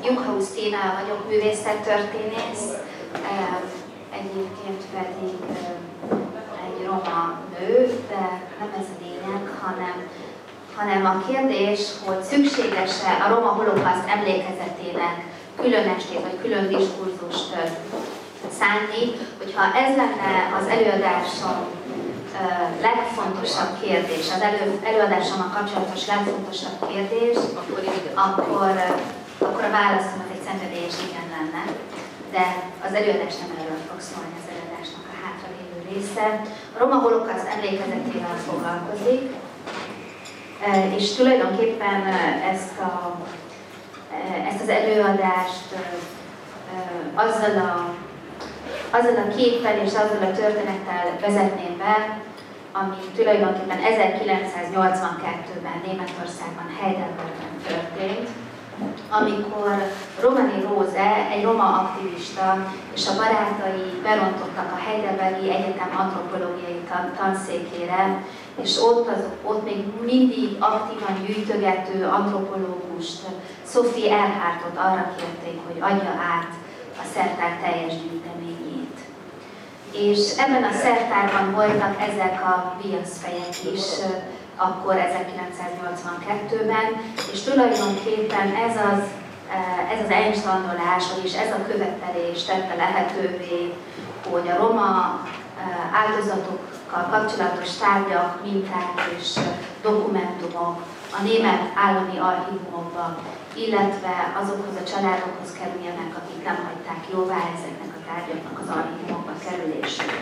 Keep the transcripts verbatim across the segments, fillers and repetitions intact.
Jukhausz Tina vagyok, művészettörténész, egyébként pedig egy roma nő, de nem ez a lényeg, hanem, hanem a kérdés, hogy szükséges-e a roma holokauszt emlékezetének külön estét vagy külön diskurzust szánni, hogyha ez lenne az előadásom legfontosabb kérdés, az elő, előadásommal kapcsolatos legfontosabb kérdés, akkor, akkor a válaszom az egy szenvedélyes igen lenne. De az előadás nem erről fog szólni, az előadásnak a hátralévő része. A roma holokauszt emlékezetével foglalkozik, és tulajdonképpen ezt, a, ezt az előadást azzal a azzal a képpel és azzal a történettel vezetném be, ami tulajdonképpen ezerkilencszáznyolcvankettőben Németországban, Heidelbergben történt, amikor Romani Róze, egy roma aktivista és a barátai berontottak a Heidelbergi Egyetem antropológiai tan tanszékére, és ott, az, ott még mindig aktívan gyűjtögető antropológust, Sophie Erhardtot arra kérték, hogy adja át a szertár teljes gyűjteményét. És ebben a szertárban voltak ezek a viaszfejek is, akkor ezerkilencszáznyolcvankettőben, és tulajdonképpen ez az, ez az enstandolás, vagyis ez a követelés tette lehetővé, hogy a roma áldozatokkal kapcsolatos tárgyak, minták és dokumentumok a német állami archívumokba, illetve azokhoz a családokhoz kerüljenek, akik nem hagyták jóvá ezeknek a tárgyaknak az archívumokba kerülését.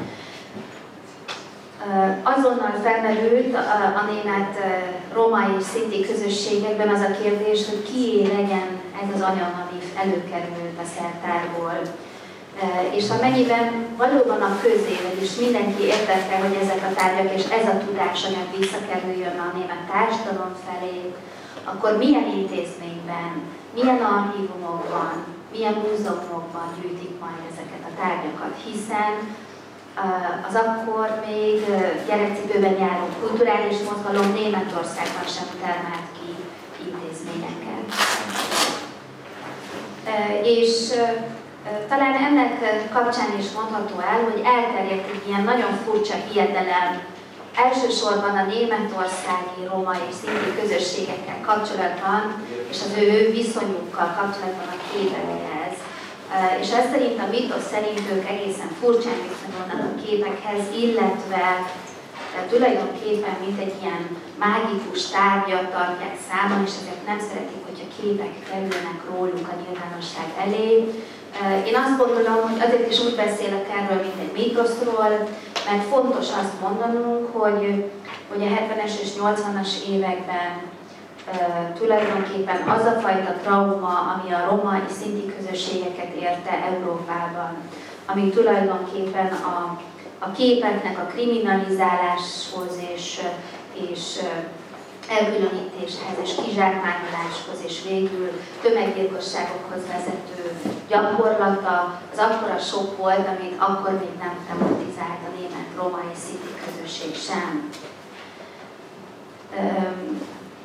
Azonnal felmerült a német roma és szinti közösségekben az a kérdés, hogy kié legyen ez az anyag, ami előkerült a szertárból. És amennyiben valóban a közélet is mindenki értette, hogy ezek a tárgyak és ez a tudásanyag visszakerüljön a német társadalom felé, akkor milyen intézményben, milyen archívumokban, milyen múzeumokban gyűjtik majd ezeket a tárgyakat, hiszen az akkor még gyerekcipőben járó kulturális mozgalom Németországban sem termelt ki intézményeket. És talán ennek kapcsán is mondható el, hogy elterjedt egy ilyen nagyon furcsa hiedelem, elsősorban a németországi roma és szinti közösségekkel kapcsolatban, és az ő viszonyukkal kapcsolatban a képekhez. És ez szerint, a mitosz szerint ők egészen furcsán viszonyulnak a képekhez, illetve tulajdonképpen mint egy ilyen mágikus tárgyat tartják számon, és ezért nem szeretik, hogyha képek kerülnek róluk a nyilvánosság elé. Én azt gondolom, hogy azért is úgy beszélek erről, mint egy mítoszról, mert fontos azt mondanunk, hogy, hogy a hetvenes és nyolcvanas években uh, tulajdonképpen az a fajta trauma, ami a roma és szinti közösségeket érte Európában, ami tulajdonképpen a, a képeknek a kriminalizáláshoz és, és elkülönítéshez és kizsákmányoláshoz és végül tömeggyilkosságokhoz vezető gyakorlata, az akkora sok volt, amit akkor még nem tematizált a német roma és szinti közösség sem. Öm,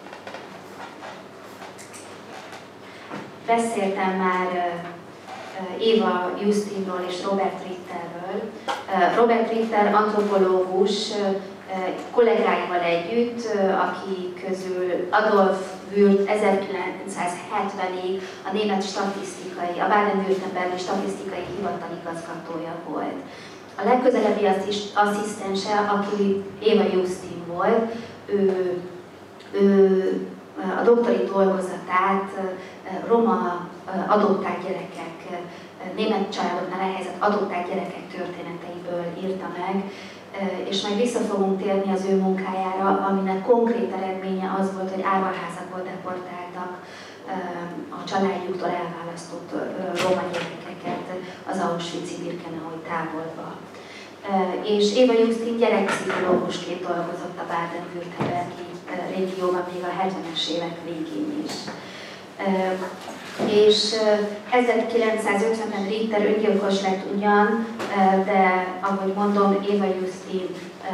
beszéltem már Eva Justinról és Robert Ritterről. Robert Ritter antropológus, kollégáival együtt, akik közül Adolf Würth ezerkilencszázhetvenig a német statisztikai, a Baden-Württembergi statisztikai hivatal igazgatója volt. A legközelebbi asszisztense, aki Eva Justin volt, ő, ő a doktori dolgozatát roma adották gyerekek, német családoknál elhelyezett adották gyerekek történeteiből írta meg, és majd vissza fogunk térni az ő munkájára, aminek konkrét eredménye az volt, hogy árvaházakból deportáltak a családjuktól elválasztott roma gyerekeket az auschwitz-i Birkenau táborba. És Eva Justin gyerekpszichológusként dolgozott a Baden-Württembergi régióban még a hetvenes évek végén is. És ezerkilencszázötvenben Ritter öngyilkos lett ugyan, de ahogy mondom, Eva Justin,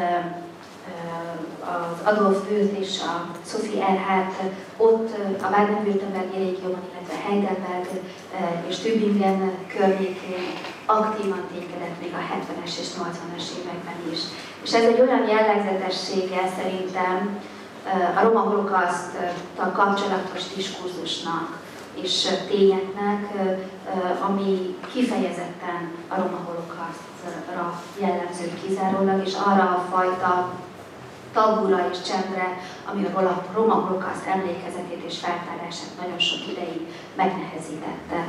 az Adolf Würth és a Sophie Erhardt ott a Baden-Württembergi régióban, illetve Heidelberg és Tübingen környékén aktívan ténykedett még a hetvenes és nyolcvanas években is. És ez egy olyan jellegzetessége szerintem a roma holokauszt-tal kapcsolatos diskurzusnak és tényeknek, ami kifejezetten a roma holokausztra jellemző kizárólag, és arra a fajta tabura és csendre, ami a roma holokauszt emlékezetét és feltárását nagyon sok ideig megnehezítette.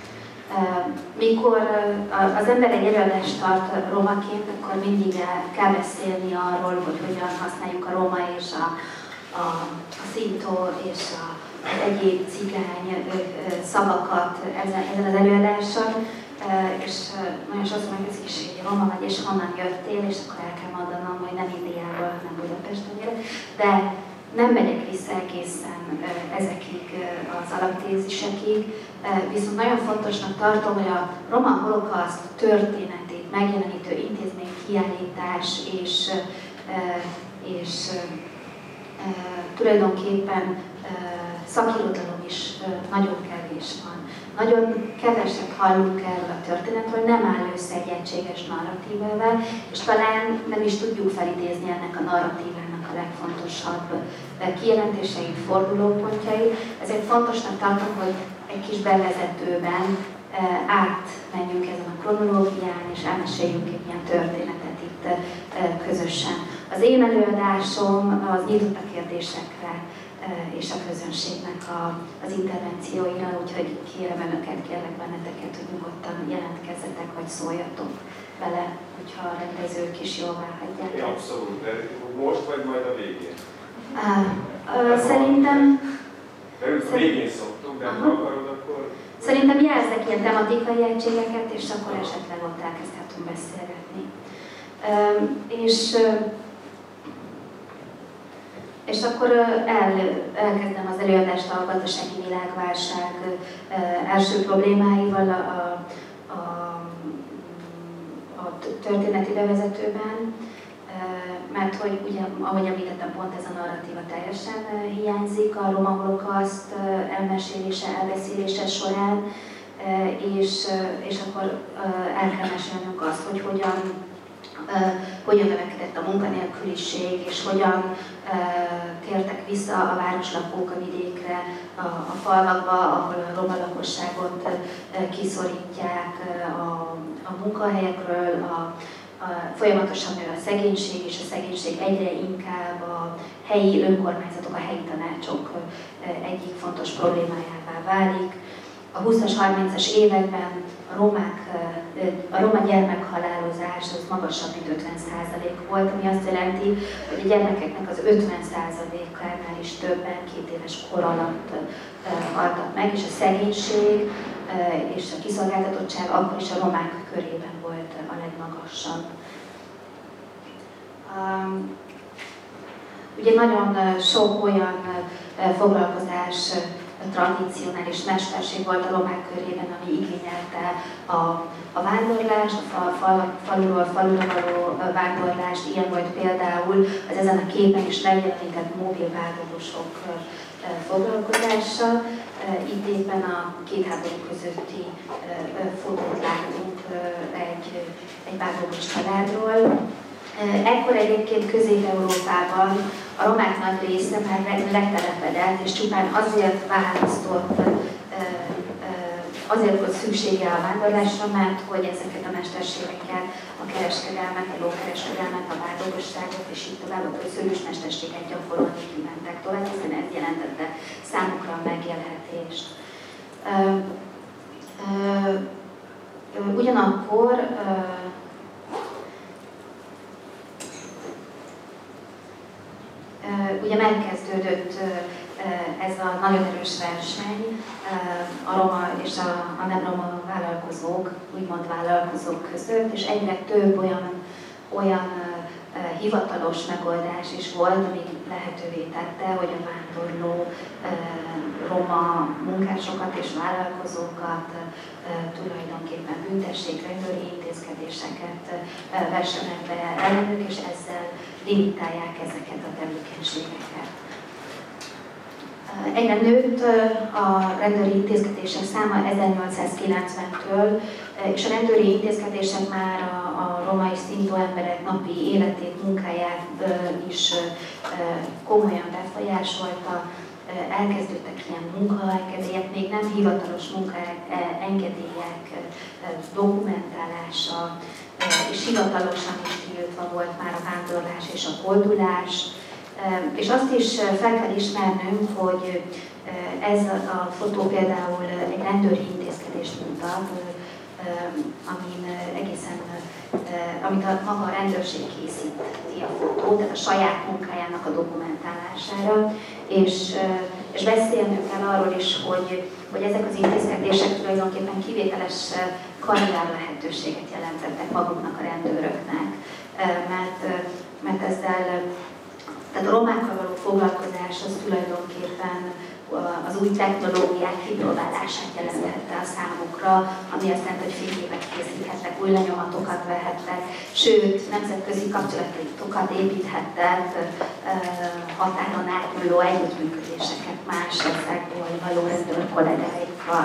Mikor az ember egy előadást tart romaként, akkor mindig kell beszélni arról, hogy hogyan használjuk a roma és a, a, a szintó és a, az egyéb cigány szavakat ezen, ezen az előadáson. És nagyon sokszor megkérdezik is, hogy roma vagy és honnan jöttél, és akkor el kell mondanom, hogy nem Indiából, hanem Budapesten élek. De nem megyek vissza egészen ezekig az alaptézisekig, viszont nagyon fontosnak tartom, hogy a roma holokauszt történetét megjelenítő intézmény, kiállítás és, és tulajdonképpen szakirodalom is nagyon kevés van. Nagyon keveset hallunk erről a történetről, nem áll össze egy egységes narratívával, és talán nem is tudjuk felidézni ennek a narratívának a legfontosabb kijelentéseit, fordulópontjait. Ezért fontosnak tartom, hogy egy kis bevezetőben átmenjünk ezen a kronológián, és elmeséljünk egy ilyen történetet itt közösen. Az én előadásom az nyitott a kérdésekre és a közönségnek a, az intervencióira, úgyhogy kérem önöket, kérlek benneteket, hogy nyugodtan jelentkezzetek, vagy szóljatok bele, hogyha a rendezők is jóvá hagyják. Ja, abszolút, de most vagy majd a végén? Uh, uh, szerintem... Mert a végén szoktunk, de ha akarod, akkor... Szerintem jelzek ilyen tematikai egységeket, és akkor esetleg ott elkezdhetünk beszélgetni. Uh, és... Uh, És akkor el, elkezdem az előadást a gazdasági világválság első problémáival a, a, a történeti bevezetőben, mert hogy ugye, ahogy említettem, pont ez a narratíva teljesen hiányzik a roma holokauszt elmesélése, elbeszélése során, és, és akkor el kell mesélnünk azt, hogy hogyan Uh, hogyan növekedett a munkanélküliség, és hogyan uh, tértek vissza a városlakók a vidékre, a, a falvakba, ahol a roma lakosságot uh, kiszorítják uh, a, a munkahelyekről, a, a, folyamatosan nő a szegénység, és a szegénység egyre inkább a helyi önkormányzatok, a helyi tanácsok uh, egyik fontos problémájává válik. A húszas, harmincas években a, romák, a roma gyermekhalálozás az magasabb, mint ötven százalék volt, ami azt jelenti, hogy a gyermekeknek az ötven százalékánál is többen két éves kor alatt haltak meg, és a szegénység és a kiszolgáltatottság akkor is a romák körében volt a legmagasabb. Ugye nagyon sok olyan foglalkozás, tradicionális mesterség volt a romák körében, ami igényelte a, a vándorlást, a fal, fal, faluról falura való vándorlást. Ilyen volt például az ezen a képen is megjelenített mobil vándorlósok foglalkozása. Itt éppen a két háború közötti fotót látunk egy, egy vándorlós családról. Ekkor egyébként Közép-Európában a romák nagy része már letelepedett, és csupán azért választott, azért volt szüksége a vándorlásra, mert hogy ezeket a mesterségeket, a kereskedelmet, a lókereskedelmet, a vándorlóságot és így tovább, a szőlős mesterséget gyakorolni kívánták tovább, hiszen ez jelentette számukra a megélhetést. Ugyanakkor ugye megkezdődött ez a nagyon erős verseny a roma és a, a nem roma vállalkozók, úgymond vállalkozók között, és egyre több olyan, olyan hivatalos megoldás is volt, ami lehetővé tette, hogy a vándorló roma munkásokat és vállalkozókat tulajdonképpen büntessék, rendőri intézkedéseket vessenek be ellenük, és ezzel limitálják ezeket a tevékenységeket. Egyre nőtt a rendőri intézkedések száma ezernyolcszázkilencventől, és a rendőri intézkedések már a, a romai szintú emberek napi életét, munkáját is komolyan befolyásolta. Elkezdődtek ilyen munkaengedélyek, még nem hivatalos munkaengedélyek dokumentálása, és hivatalosan is tiltva volt már a vándorlás és a koldulás. És azt is fel kell ismernünk, hogy ez a fotó például egy rendőri intézkedést mutat, amin egészen, amit a maga a rendőrség készíti a fotót, tehát a saját munkájának a dokumentálására, és, és beszélnünk kell arról is, hogy, hogy ezek az intézkedések tulajdonképpen kivételes karrier lehetőséget jelentettek maguknak a rendőröknek, mert, mert ezzel, tehát a romákkal való foglalkozás az tulajdonképpen az új technológiák kipróbálását jelentette a számukra, ami azt jelenti, hogy fényképet készíthettek, új lenyomatokat vehettek, sőt, nemzetközi kapcsolatokat építhettek, határon átnyúló együttműködéseket más országból való rendőr kollégáikkal.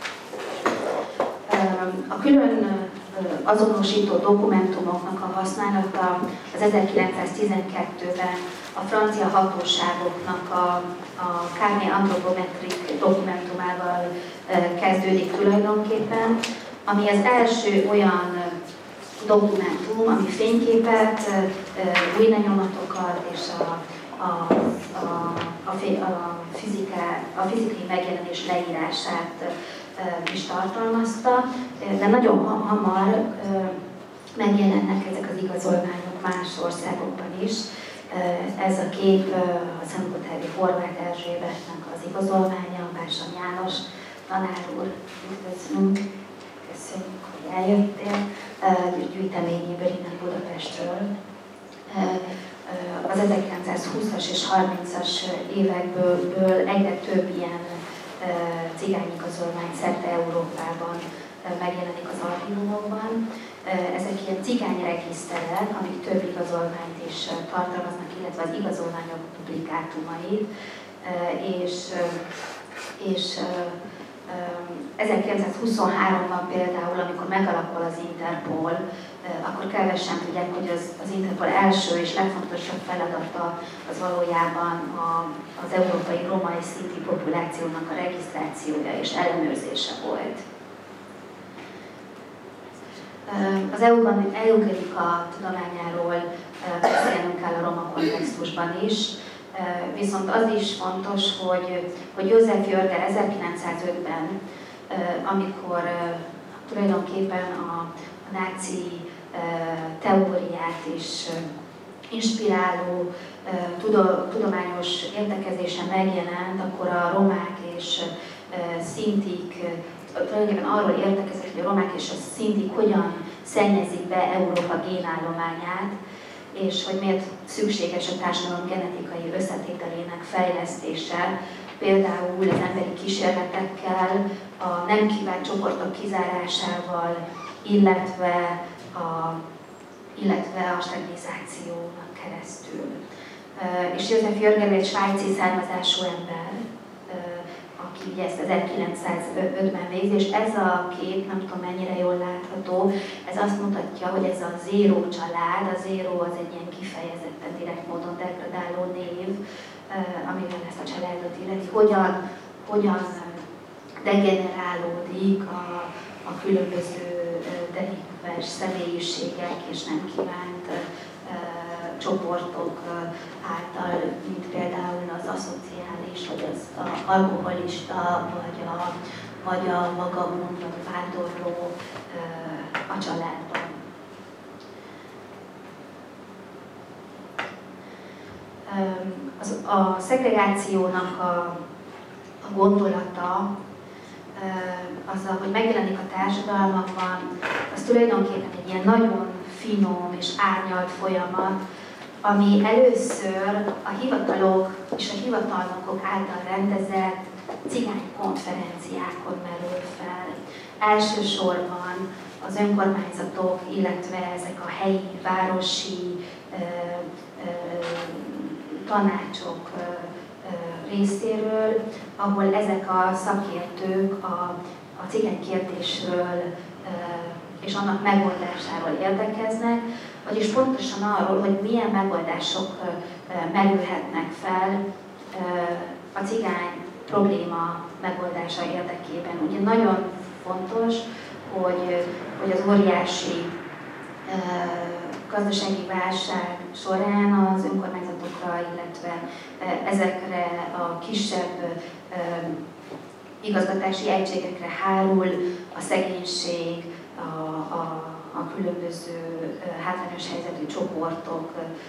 A külön azonosító dokumentumoknak a használata az ezerkilencszáztizenkettőben a francia hatóságoknak a, a Carnet Anthropometrique dokumentumával kezdődik tulajdonképpen, ami az első olyan dokumentum, ami fényképet, új lenyomatokat és a, a, a, a, a, fizika, a fizikai megjelenés leírását is tartalmazta, de nagyon hamar megjelennek ezek az igazolványok más országokban is. Ez a kép a Szentgotthárdi Horváth Erzsébetnek az igazolványa, Bársony János tanár úr, üdvözlünk, köszönjük, hogy eljöttél, gyűjteményéből innen Budapestről. Az ezerkilencszázhúszas és harmincas évekből egyre több ilyen cigányigazolvány szerte Európában megjelenik az archívumokban. Ezek ilyen cigányregiszterek, amik több igazolványt is tartalmaznak, illetve az igazolványok publikátumait, és, és ezerkilencszázhuszonháromban például, amikor megalakul az Interpol, akkor kevesen tudják, hogy az, az Interpol első és legfontosabb feladata az valójában a, az európai romai szinti populációnak a regisztrációja és ellenőrzése volt. Az eugenika tudományáról beszélnünk kell a roma kontextusban is, viszont az is fontos, hogy, hogy József Jörger ezerkilencszázötben, amikor tulajdonképpen a, a náci teóriát is inspiráló tudományos értekezésen megjelent, akkor a romák és szintik tulajdonképpen arról értekezett, hogy a romák és a szintik hogyan szennyezik be Európa génállományát, és hogy miért szükséges a társadalom genetikai összetételének fejlesztése, például az emberi kísérletekkel, a nem kívánt csoportok kizárásával, illetve a, illetve a sterilizációnak keresztül. És József Jörger egy svájci származású ember, aki ugye ezt ezerkilencszázötben végzi, és ez a kép, nem tudom mennyire jól látható, ez azt mutatja, hogy ez a Zero család, a Zero az egy ilyen kifejezetten direkt módon degradáló név, amivel ezt a családot illeti, hogyan, hogyan degenerálódik a, a különböző delikvens személyiségek és nem kívánt csoportok által, mint például az aszociális, vagy az a alkoholista, vagy a, vagy a vagabund, vagy a vándorló a családban. Az, a szegregációnak a, a gondolata, azzal, hogy megjelenik a társadalmakban, az tulajdonképpen egy ilyen nagyon finom és árnyalt folyamat, ami először a hivatalok és a hivatalnokok által rendezett cigány konferenciákon merül fel. Elsősorban az önkormányzatok, illetve ezek a helyi, városi ö, ö, tanácsok ö, részéről, ahol ezek a szakértők a, a cigány kérdésről és annak megoldásáról érdekeznek, vagyis pontosan arról, hogy milyen megoldások merülhetnek fel a cigány probléma megoldása érdekében. Ugye nagyon fontos, hogy, hogy az óriási gazdasági válság során az önkormányzatokra, illetve ezekre a kisebb igazgatási egységekre hárul a szegénység, a, a, a különböző hátrányos helyzetű csoportok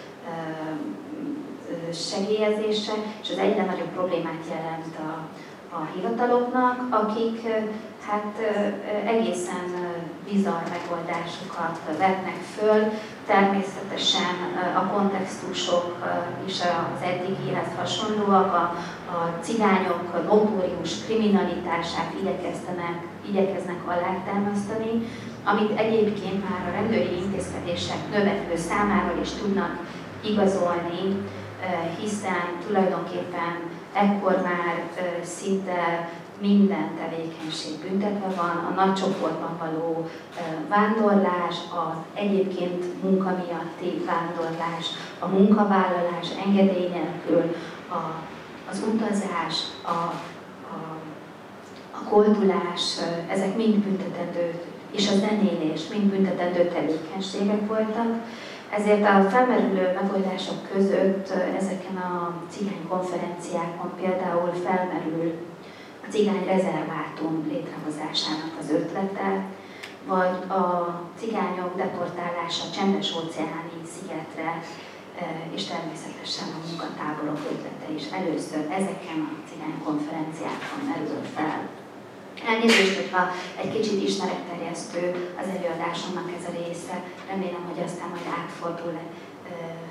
segélyezése, és az egyre nagyobb problémát jelent a, a hivataloknak, akik hát egészen bizarr megoldásokat vetnek föl. Természetesen a kontextusok is az eddigihez hasonlóak, a, a cigányok notórius kriminalitását igyekeznek, igyekeznek alátámasztani, amit egyébként már a rendőri intézkedések növekvő számáról is tudnak igazolni, hiszen tulajdonképpen ekkor már szinte minden tevékenység büntetve van, a nagy csoportban való vándorlás, az egyébként munka miatti vándorlás, a munkavállalás engedély nélkül, a, az utazás, a, a, a koldulás, ezek mind büntetendő, és a zenélés mind büntetendő tevékenységek voltak. Ezért a felmerülő megoldások között ezeken a cigány konferenciákon például felmerül a cigány rezervátum létrehozásának az ötlete, vagy a cigányok deportálása Csendes-óceáni szigetre, és természetesen a munkatáborok ötlete is először ezeken a cigány konferenciákon merül fel. Elnézést, hogyha egy kicsit ismeretterjesztő az előadásomnak ez a része, remélem, hogy aztán majd átfordul e,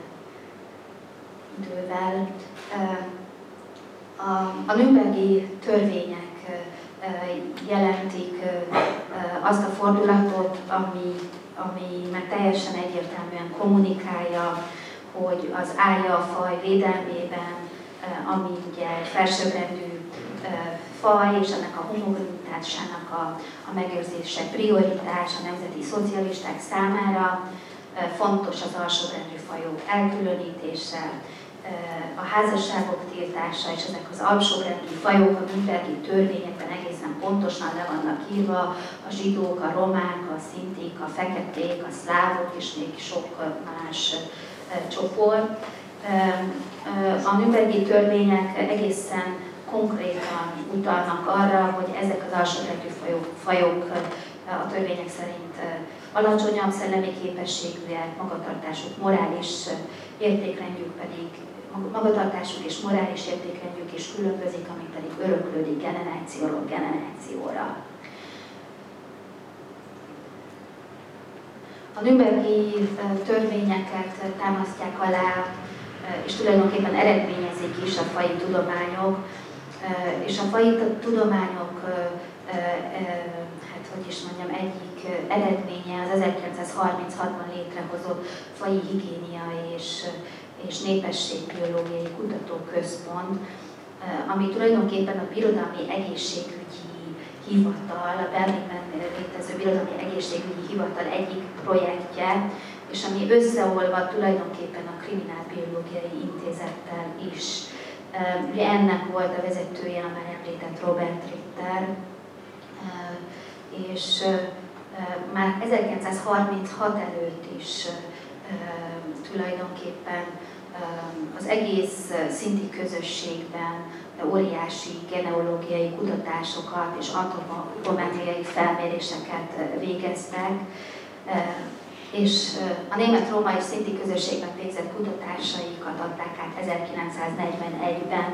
idővel. E, a, a nürnbergi törvények e, jelentik e, azt a fordulatot, ami, ami már teljesen egyértelműen kommunikálja, hogy az árja-faj védelmében, e, ami ugye felsőbbrendű faj és ennek a homogenitásának a, a megőrzése prioritás a nemzeti szocialisták számára, fontos az alsóbrendű fajok elkülönítése, a házasságok tiltása, és ezek az alsóbrendű fajok a nürnbergi törvényekben egészen pontosan le vannak írva, a zsidók, a romák, a szintik, a feketék, a szlávok és még sok más csoport. A nürnbergi törvények egészen konkrétan utalnak arra, hogy ezek az alsóbrendű fajok, fajok a törvények szerint alacsonyabb szellemi képességűek, magatartásuk, morális értékrendjük pedig, magatartásuk és morális értékrendjük is különbözik, ami pedig öröklődik generációról generációra. A nürnbergi törvényeket támasztják alá, és tulajdonképpen eredményezik is a faji tudományok, és a faji tudományok, hát hogy is mondjam, egyik eredménye az ezerkilencszázharminchatban létrehozott faji higiénia és, és népességbiológiai kutatóközpont, ami tulajdonképpen a Birodalmi Egészségügyi Hivatal, a Berlinben létező Birodalmi Egészségügyi Hivatal egyik projektje, és ami összeolvad tulajdonképpen a Kriminálbiológiai Intézettel is. Ugye ennek volt a vezetője a már említett Robert Ritter, és már ezerkilencszázharminchat előtt is tulajdonképpen az egész szinti közösségben óriási genealógiai kutatásokat és antropometriai felméréseket végeztek, és a német-római szinti közösségben végzett kutatásaikat adták át ezerkilencszáznegyvenegyben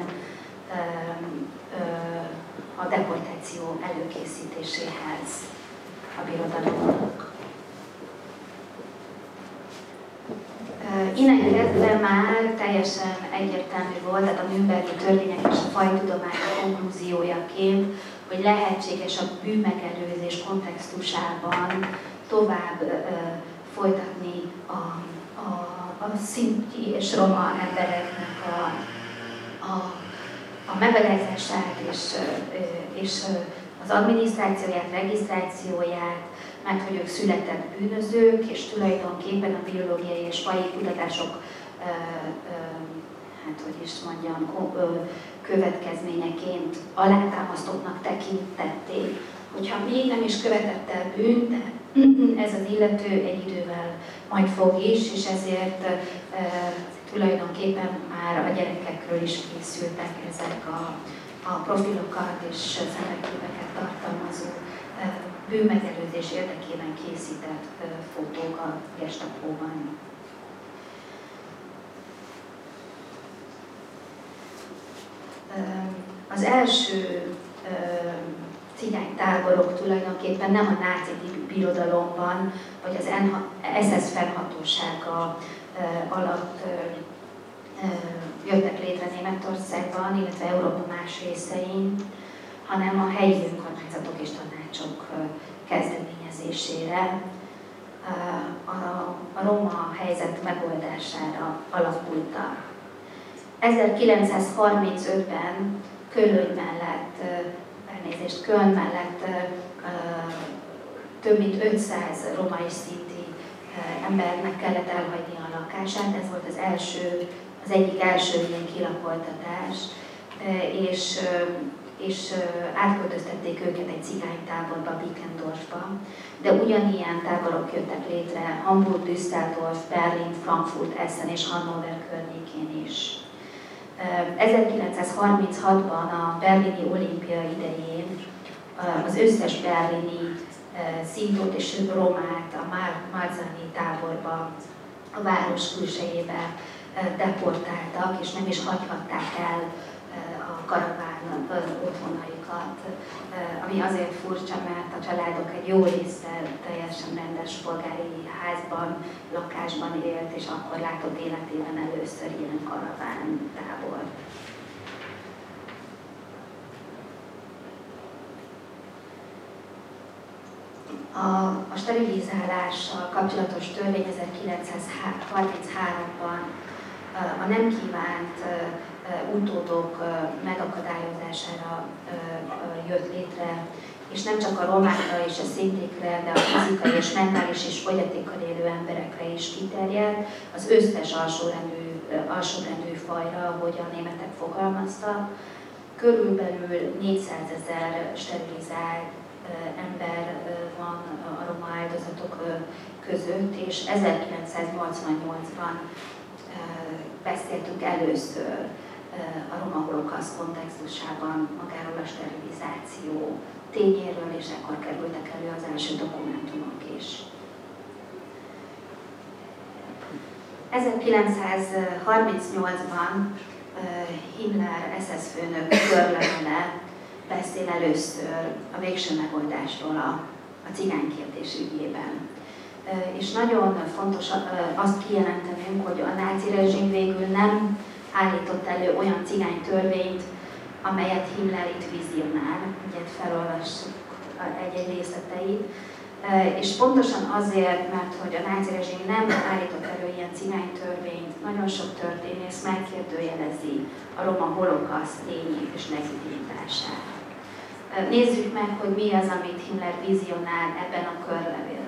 a deportáció előkészítéséhez a birodalomnak. Innen kezdve már teljesen egyértelmű volt, tehát a nürnbergi törvények és a fajtudomány konklúziójaként, hogy lehetséges a bűnmegelőzés kontextusában tovább ö, folytatni a, a, a szinti és roma embereknek a, a, a megalázását és, és az adminisztrációját, regisztrációját, mert hogy ők született bűnözők, és tulajdonképpen a biológiai és faji kutatások, hát hogy is mondjam, következményeként alátámasztottnak tekintették. Hogyha még nem is követett el bűnt, de ez az illető egy idővel majd fog is, és ezért e, tulajdonképpen már a gyerekekről is készültek ezek a, a profilokat és szemeképeket tartalmazó e, bűnmegelőzés érdekében készített e, fotók a Gestapóban. Az első cigánytáborok tulajdonképpen nem a náci birodalomban, vagy az es es fennhatósága alatt jöttek létre Németországban, illetve Európa más részein, hanem a helyi önkormányzatok és tanácsok kezdeményezésére, a roma helyzet megoldására alapultak. ezerkilencszázharmincötben Köln mellett, elnézést, Köln mellett több mint ötszáz roma és szinti embernek kellett elhagyni a lakását. Ez volt az első, az egyik első ilyen kilakoltatás, és, és átköltöztették őket egy cigánytáborba, Bickendorfba. De ugyanilyen táborok jöttek létre Hamburg, Düsseldorf, Berlin, Frankfurt, Essen és Hannover környékén is. ezerkilencszázharminchatban a berlini olimpia idején az összes berlini szintot és romát a Marzahni táborba, a város külsejébe deportáltak, és nem is hagyhatták el a karaván otthonaikat, ami azért furcsa, mert a családok egy jó része teljesen rendes polgári házban, lakásban élt, és akkor látott életében először ilyen karaván tábor. A, a sterilizálással kapcsolatos törvény ezerkilencszázharmincháromban a nem kívánt utódok megakadályozására jött létre, és nem csak a romákra és a szintikre, de a fizikai és mentális és fogyatékkal élő emberekre is kiterjed, az összes alsórendű, alsórendű fajra, ahogy a németek fogalmaztak. Körülbelül négyszázezer sterilizált ember van a roma áldozatok között, és ezerkilencszáznyolcvannyolcban beszéltünk először a roma holokausz kontextusában magáról a sterilizáció tényéről, és ekkor kerültek elő az első dokumentumok is. ezerkilencszázharmincnyolcban Himmler es es főnök körlevele beszél először a végső megoldásról a, a cigánykérdés ügyében. És nagyon fontos azt kijelentenünk, hogy a náci rezsim végül nem állított elő olyan cigánytörvényt, amelyet Himmler itt vizionál, ugye felolvassuk egy-egy részleteit. És pontosan azért, mert hogy a náci rezsim nem állított elő ilyen cigánytörvényt, nagyon sok történész megkérdőjelezi a roma holokausz tényét és legitimitását. Nézzük meg, hogy mi az, amit Himmler vizionál ebben a körlevélben.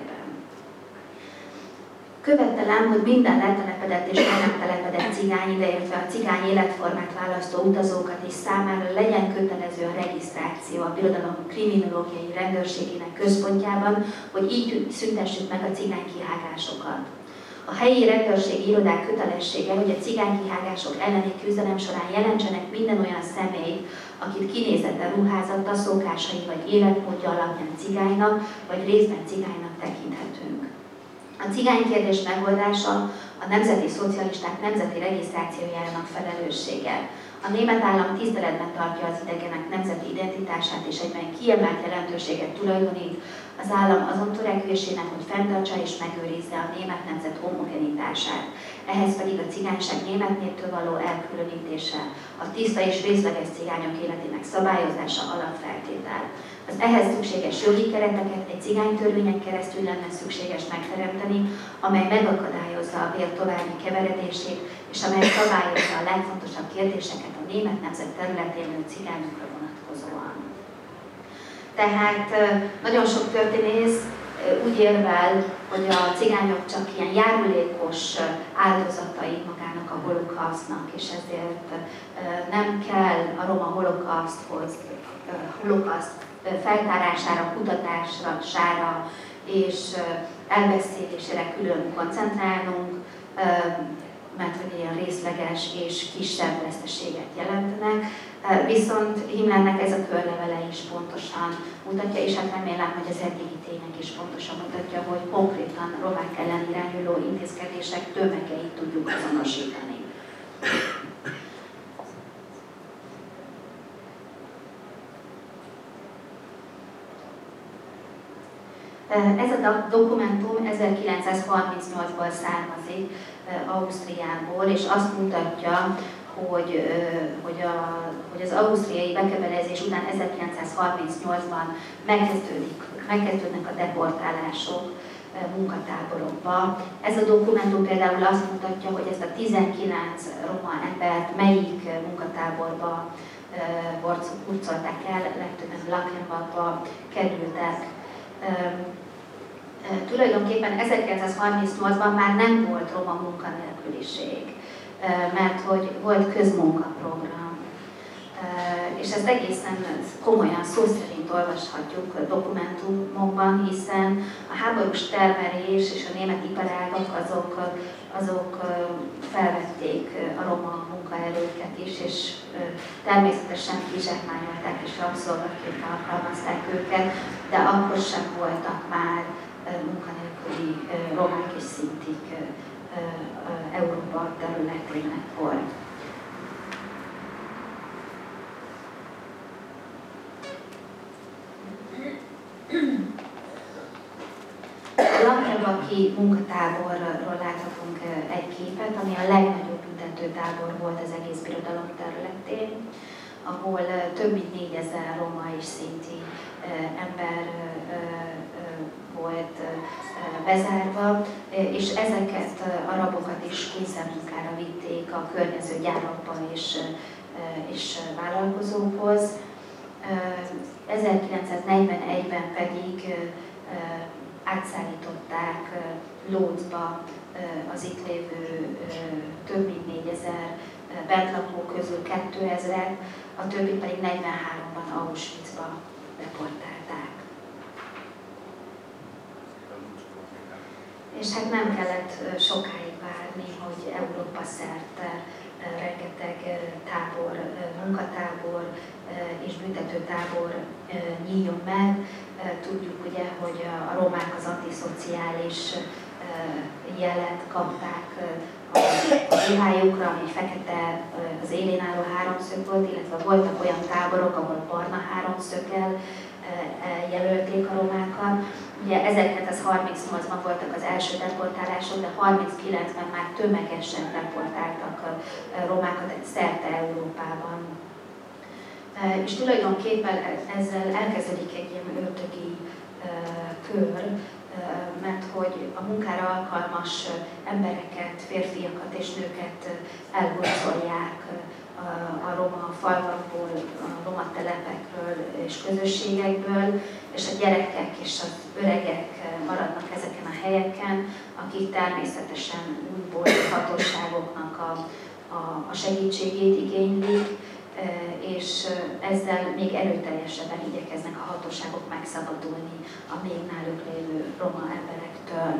Követelem, hogy minden letelepedett és nem telepedett cigány, ideértve a cigány életformát választó utazókat is számára legyen kötelező a regisztráció a birodalom kriminológiai rendőrségének központjában, hogy így szüntessük meg a cigánykihágásokat. A helyi rendőrségi irodák kötelessége, hogy a cigánykihágások elleni küzdelem során jelentsenek minden olyan személyt, akit kinézete, ruházata, szokásai vagy életmódja alapján cigánynak, vagy részben cigánynak tekinthetünk. A cigánykérdés megoldása a nemzeti szocialisták nemzeti regisztrációjának felelőssége. A német állam tiszteletben tartja az idegenek nemzeti identitását és egyben kiemelt jelentőséget tulajdonít az állam azon törekvésének, hogy fenntartsa és megőrizze a német nemzet homogenitását. Ehhez pedig a cigányság német néptől való elkülönítése, a tiszta és részleges cigányok életének szabályozása alapfeltétel. Az ehhez szükséges jogi kereteket egy cigánytörvényen keresztül lenne szükséges megteremteni, amely megakadályozza a vér további keveredését, és amely szabályozza a legfontosabb kérdéseket a német nemzet területén élő cigányokra vonatkozóan. Tehát nagyon sok történész úgy érvel, hogy a cigányok csak ilyen járulékos áldozatai magának a holokausztnak, és ezért nem kell a roma holokauszthoz, holokauszt feltárására, kutatására és elbeszélésére külön koncentrálnunk, mert hogy ilyen részleges és kisebb veszteséget jelentenek. Viszont Himmlernek ez a körlevele is pontosan mutatja, és hát remélem, hogy az eddigi tények is pontosan mutatja, hogy konkrétan romák ellen irányuló intézkedések tömegeit tudjuk azonosítani. Ez a dokumentum ezerkilencszázharmincnyolcból származik, Ausztriából, és azt mutatja, hogy, hogy, a, hogy az ausztriai bekebelezés után ezerkilencszázharmincnyolcban megkezdődik, megkezdődnek a deportálások munkatáborokba. Ez a dokumentum például azt mutatja, hogy ezt a tizenkilenc roma embert melyik munkatáborba hurcolták el, legtöbben Lakenbachba kerültek. Tulajdonképpen ezerkilencszázharmincnyolcban már nem volt roma munkanélküliség, mert hogy volt közmunkaprogram. És ezt egészen komolyan szó szerint olvashatjuk dokumentumokban, hiszen a háborús termelés és a német iparágak azok, azok felvették a roma munkaerőket is, és természetesen kizsákmányolták és rabszolgaként alkalmazták őket, de akkor sem voltak már munkanélküli romák és szintik Európa területén ekkor. A Lakenbachi munkatáborról láthatunk egy képet, ami a legnagyobb büntetőtábor volt az egész birodalom területén, ahol több mint négyezer roma és szinti ember volt bezárva, és ezeket a rabokat is kényszermunkára vitték a környező gyárakba és, és vállalkozókhoz. ezerkilencszáznegyvenegyben pedig átszállították Lódzba az itt lévő több mint négyezer bentlakó közül kétezret, a többi pedig negyvenháromban Auschwitzba deportálták. És hát nem kellett sokáig várni, hogy Európa szerte rengeteg tábor, munkatábor és büntetőtábor nyíljon meg. Tudjuk ugye, hogy a romák az antiszociális jelet kapták a ruhájukra, ami fekete, az élén álló háromszög volt, illetve voltak olyan táborok, ahol barna háromszöggel jelölték a romákat. Ugye ezerkilencszázharmincnyolcban voltak az első deportálások, de harminckilencben már tömegesen deportáltak a romákat szerte Európában. És tulajdonképpen ezzel elkezdődik egy ilyen ördögi kör, mert hogy a munkára alkalmas embereket, férfiakat és nőket elhurcolják a roma falvakból, a roma telepekről és közösségekből, és a gyerekek és az öregek maradnak ezeken a helyeken, akik természetesen újból hatóságoknak a, a, a segítségét igénylik, és ezzel még erőteljesebben igyekeznek a hatóságok megszabadulni a még náluk lévő roma emberektől.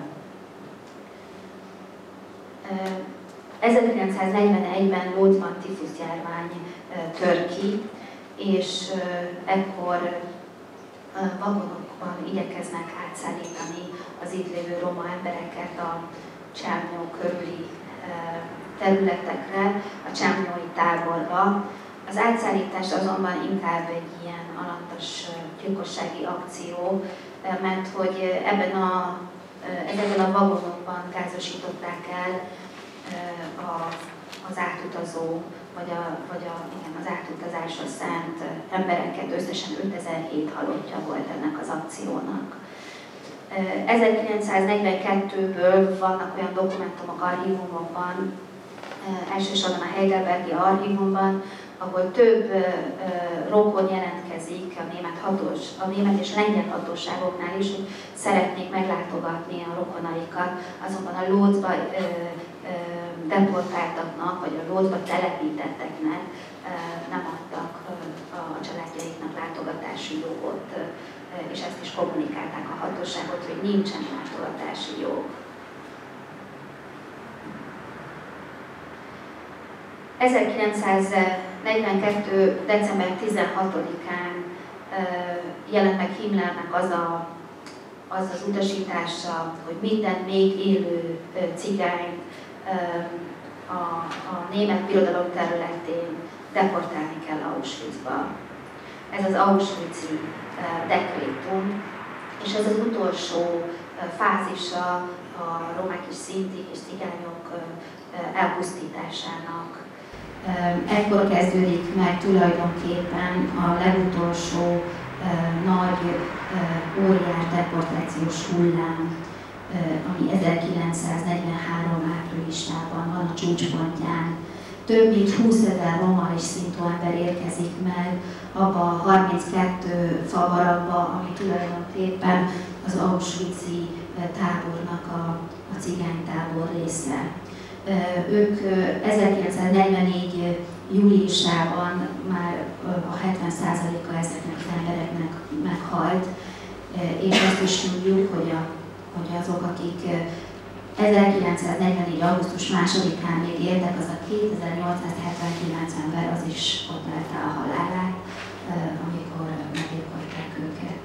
ezerkilencszáznegyvenegyben Lódzban tifuszjárvány tör ki, és ekkor vagonokban igyekeznek átszállítani az itt lévő roma embereket a Csernyó körüli területekre, a csernyói táborba. Az átszállítás azonban inkább egy ilyen alantas gyilkossági akció, mert hogy ebben a, ezekben a vagonokban gázosították el a, az átutazó, vagy, a, vagy a, igen, az átutazásra szánt embereket, összesen ötezer-hét halottja volt ennek az akciónak. ezerkilencszáznegyvenkettőből vannak olyan dokumentumok archívumokban, elsősorban a Heidelbergi Archívumban, ahol több rokon jelentkezik a német, hatós, a német és lengyel hatóságoknál is, hogy szeretnék meglátogatni a rokonaikat, azonban a Lóczba deportáltaknak, vagy a Lóczba telepítetteknek nem adtak a családjaiknak látogatási jogot, és ezt is kommunikálták a hatóságot, hogy nincsen látogatási jog. ezerkilencszáznegyvenkettő. december tizenhatodikán jelent meg Himmlernek az, a, az az utasítása, hogy minden még élő cigányt a, a német birodalom területén deportálni kell Auschwitzba. Ez az Auschwitz-i dekrétum, és ez az utolsó fázisa a romák és szintik és cigányok elpusztításának. Ekkor kezdődik meg tulajdonképpen a legutolsó nagy, óriás deportációs hullám, ami ezerkilencszáznegyvenhárom. áprilisában van a csúcspontján. Több mint húszezer roma és szintó ember érkezik meg abba a harminckettő fabarakba, ami tulajdonképpen az Auschwitz-i tábornak a, a cigánytábor része. Ők ezerkilencszáznegyvennégy. júliusában már a hetven százaléka ezeknek az embereknek meghalt, és azt is tudjuk, hogy, a, hogy azok, akik ezerkilencszáznegyvennégy. augusztus másodikán még éltek, az a kétezer-nyolcszázhetvenkilenc ember, az is ott állt a halálát, amikor meggyilkolták őket.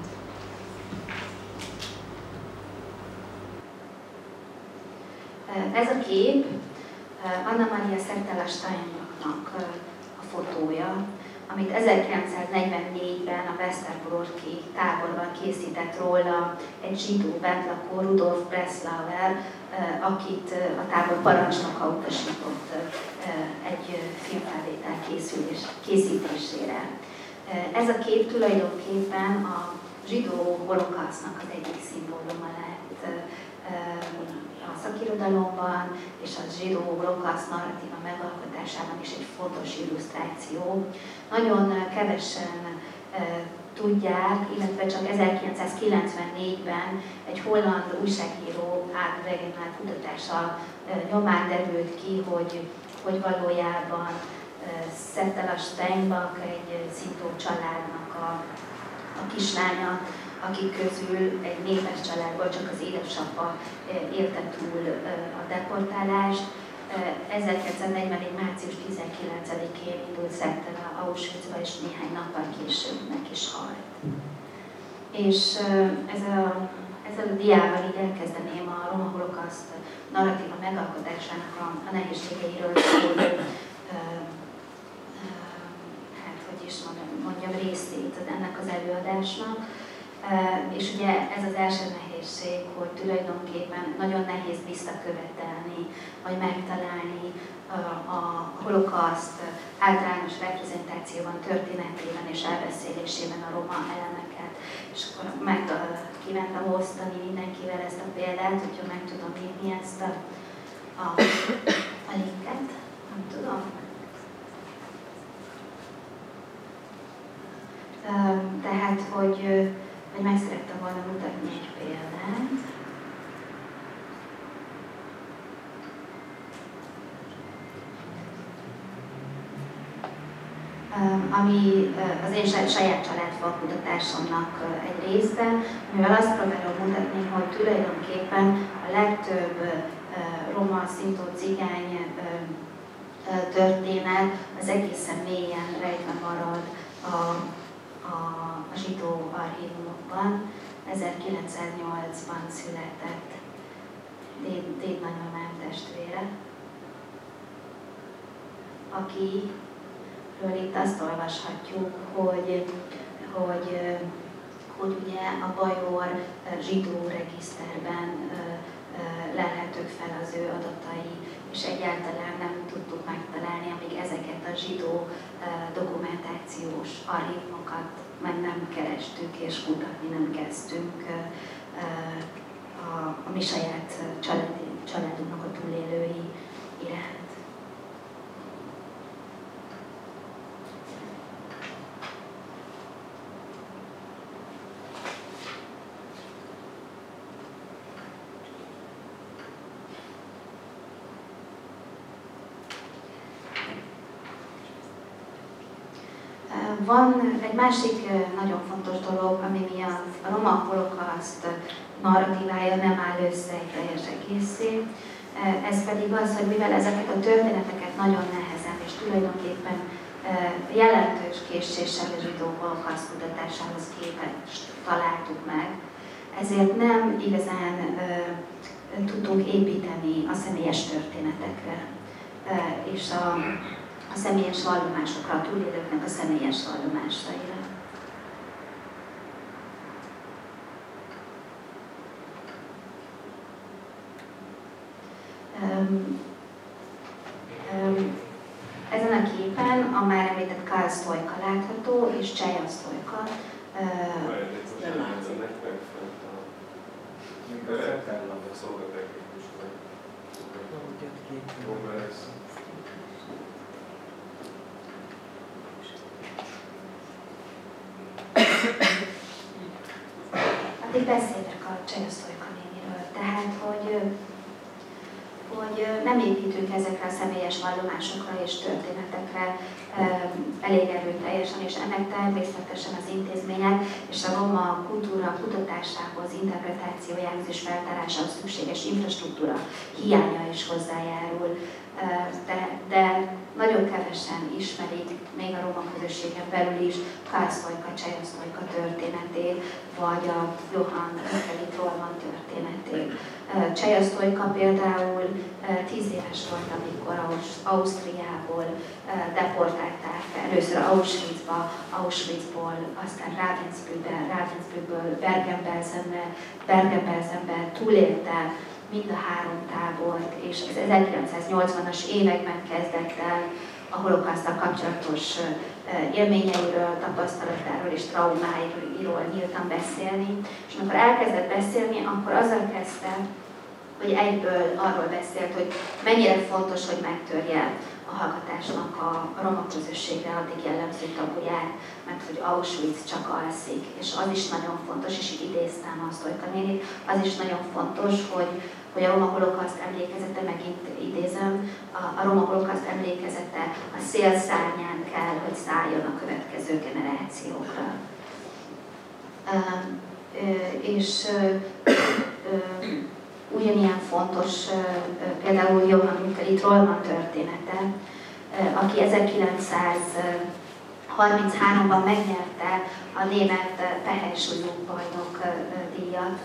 Ez a kép Anna Maria Szertela Steinbachnak a fotója, amit ezerkilencszáznegyvennégyben a Westerborki táborban készített róla egy zsidó bentlakó, Rudolf Breslauer, akit a tábor parancsnoka utasított egy filmfelvétel készítésére. Ez a kép tulajdonképpen a zsidó holokausztnak az egyik szimbóluma lett a szakirodalomban, és a zsidó holokauszt narratíva megalkotásában is egy fontos illusztráció. Nagyon kevesen e, tudják, illetve csak ezerkilencszázkilencvennégyben egy holland újságíró átregenerált kutatása e, nyomán derült ki, hogy, hogy valójában e, Szertela Steinbach egy szintó családnak a, a kislánya, akik közül egy népes családból csak az édesapa élte túl a deportálást. ezerkilencszáznegyvennégy. március tizenkilencedikén indult Szertela Auschwitzba, és néhány nappal később meg is halt. És ezzel a, ezzel a diával így elkezdeném a roma holokauszt narratíva megalkotásának a, a nehézségeiről szóló, hát hogy is mondjam, részét ennek az előadásnak. Uh, és ugye ez az első nehézség, hogy tulajdonképpen nagyon nehéz visszakövetelni, vagy megtalálni uh, a holokauszt általános reprezentációban, történetében és elbeszélésében a roma elemeket. És akkor meg uh, kívántam osztani mindenkivel ezt a példát, hogyha meg tudom írni ezt a, a, a linket, nem tudom. Uh, tehát, hogy hogy meg szerettem volna mutatni egy példát. Ami az én saját családfalkutatásomnak egy része, amivel azt próbálom mutatni, hogy tulajdonképpen a legtöbb roma, szintó, cigány történet az egészen mélyen rejtve marad a, a a zsidó archívumokban. ezerkilencszáznyolcban született déd nagymamám testvére, akiről itt azt olvashatjuk, hogy, hogy, hogy ugye a bajor zsidó regiszterben lelhetők fel az ő adatai, és egyáltalán nem tudtuk megtalálni, amíg ezeket a zsidó dokumentációs archívumokat meg nem kerestük és kutatni nem kezdtünk a, a mi saját család, családunknak a túlélői iránt. Van egy másik nagyon fontos dolog, ami miatt a roma holokauszt narratívája nem áll össze egy teljes egészé. Ez pedig az, hogy mivel ezeket a történeteket nagyon nehezen és tulajdonképpen jelentős készséssel a zsidó holokauszt kutatásához képest találtuk meg, ezért nem igazán tudtunk építeni a személyes történetekre és a, a személyes vallomásokra, a túlélőknek a személyes vallomásaira. Um, um, ezen a képen a már említett Karl Stojka látható, és Cseja Stojka. Uh, nem látszik. Addig beszélek a Cseja Stojka néniről, tehát, hogy hogy nem építünk ezekre a személyes vallomásokra és történetekre elég erőteljesen, és ennek természetesen az intézmények és a roma kultúra kutatásához, interpretációjához és feltárásához szükséges infrastruktúra hiánya is hozzájárul. De, de nagyon kevesen ismerik, még a roma közösségen belül is, Karl Stojka, Cseja Stojka történetét, vagy a Johann Michaelit Rollman történetét. Cseja Stojka például tíz éves volt, amikor Ausztriából deportálták először Auschwitzba, Auschwitzból, aztán Ravensbrückbe, Ravensbrückből Bergen-Belsenbe, Bergen-Belsenbe túlélte mind a három tábort, és az ezerkilencszáznyolcvanas években kezdett el a holokauszttal kapcsolatos élményeiről, tapasztalatáról és traumáiról nyíltan beszélni. És amikor elkezdett beszélni, akkor azzal kezdte, hogy egyből arról beszélt, hogy mennyire fontos, hogy megtörje a hallgatásnak a roma közösségre addig jellemző tabuját, mert hogy Auschwitz csak alszik. És az is nagyon fontos, és így idéztem a Stojka nénit, az is nagyon fontos, hogy, hogy a roma holokauszt emlékezete, megint idézem, a, a roma holokauszt emlékezete a szélszárnyán kell, hogy szálljon a következő generációkra. Uh, uh, és uh, uh, ugyanilyen fontos például Johann Michaelit Rollman története, aki ezerkilencszázharmincháromban megnyerte a német pehely-súlyú bajnok díjat,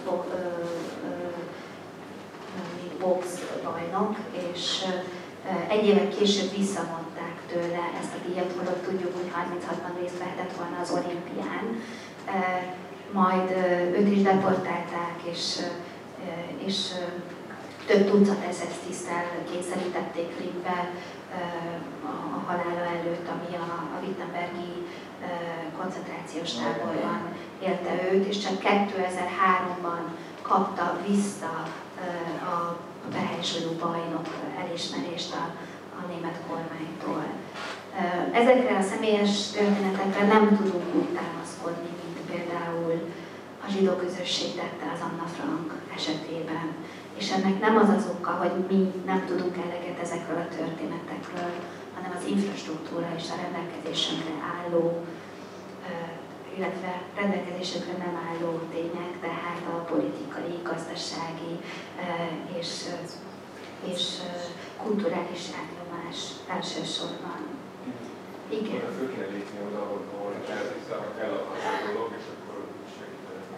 mint boxbajnok, és egy évvel később visszavonták tőle ezt a díjat, holott tudjuk, hogy harminchatban részt vehetett volna az olimpián. Majd őt is deportálták, és és több tucat es es tiszttel kényszerítették Rimbe a halála előtt, ami a, a Wittenbergi koncentrációs táborban élte őt, és csak kétezer-háromban kapta vissza a, a pehely-súlyú bajnok elismerést a, a német kormánytól. Ezekre a személyes történetekre nem tudunk úgy támaszkodni, mint például a zsidó közösség tette az Anna Frank esetében. És ennek nem az az oka, hogy mi nem tudunk eleget ezekről a történetekről, hanem az infrastruktúra és a rendelkezésünkre álló, illetve rendelkezésünkre nem álló tények, tehát a politikai, gazdasági és, és kulturális átnyomás elsősorban. Igen. Föl kell lépni oda, ahol elakad a dolog, és akkor segítenek.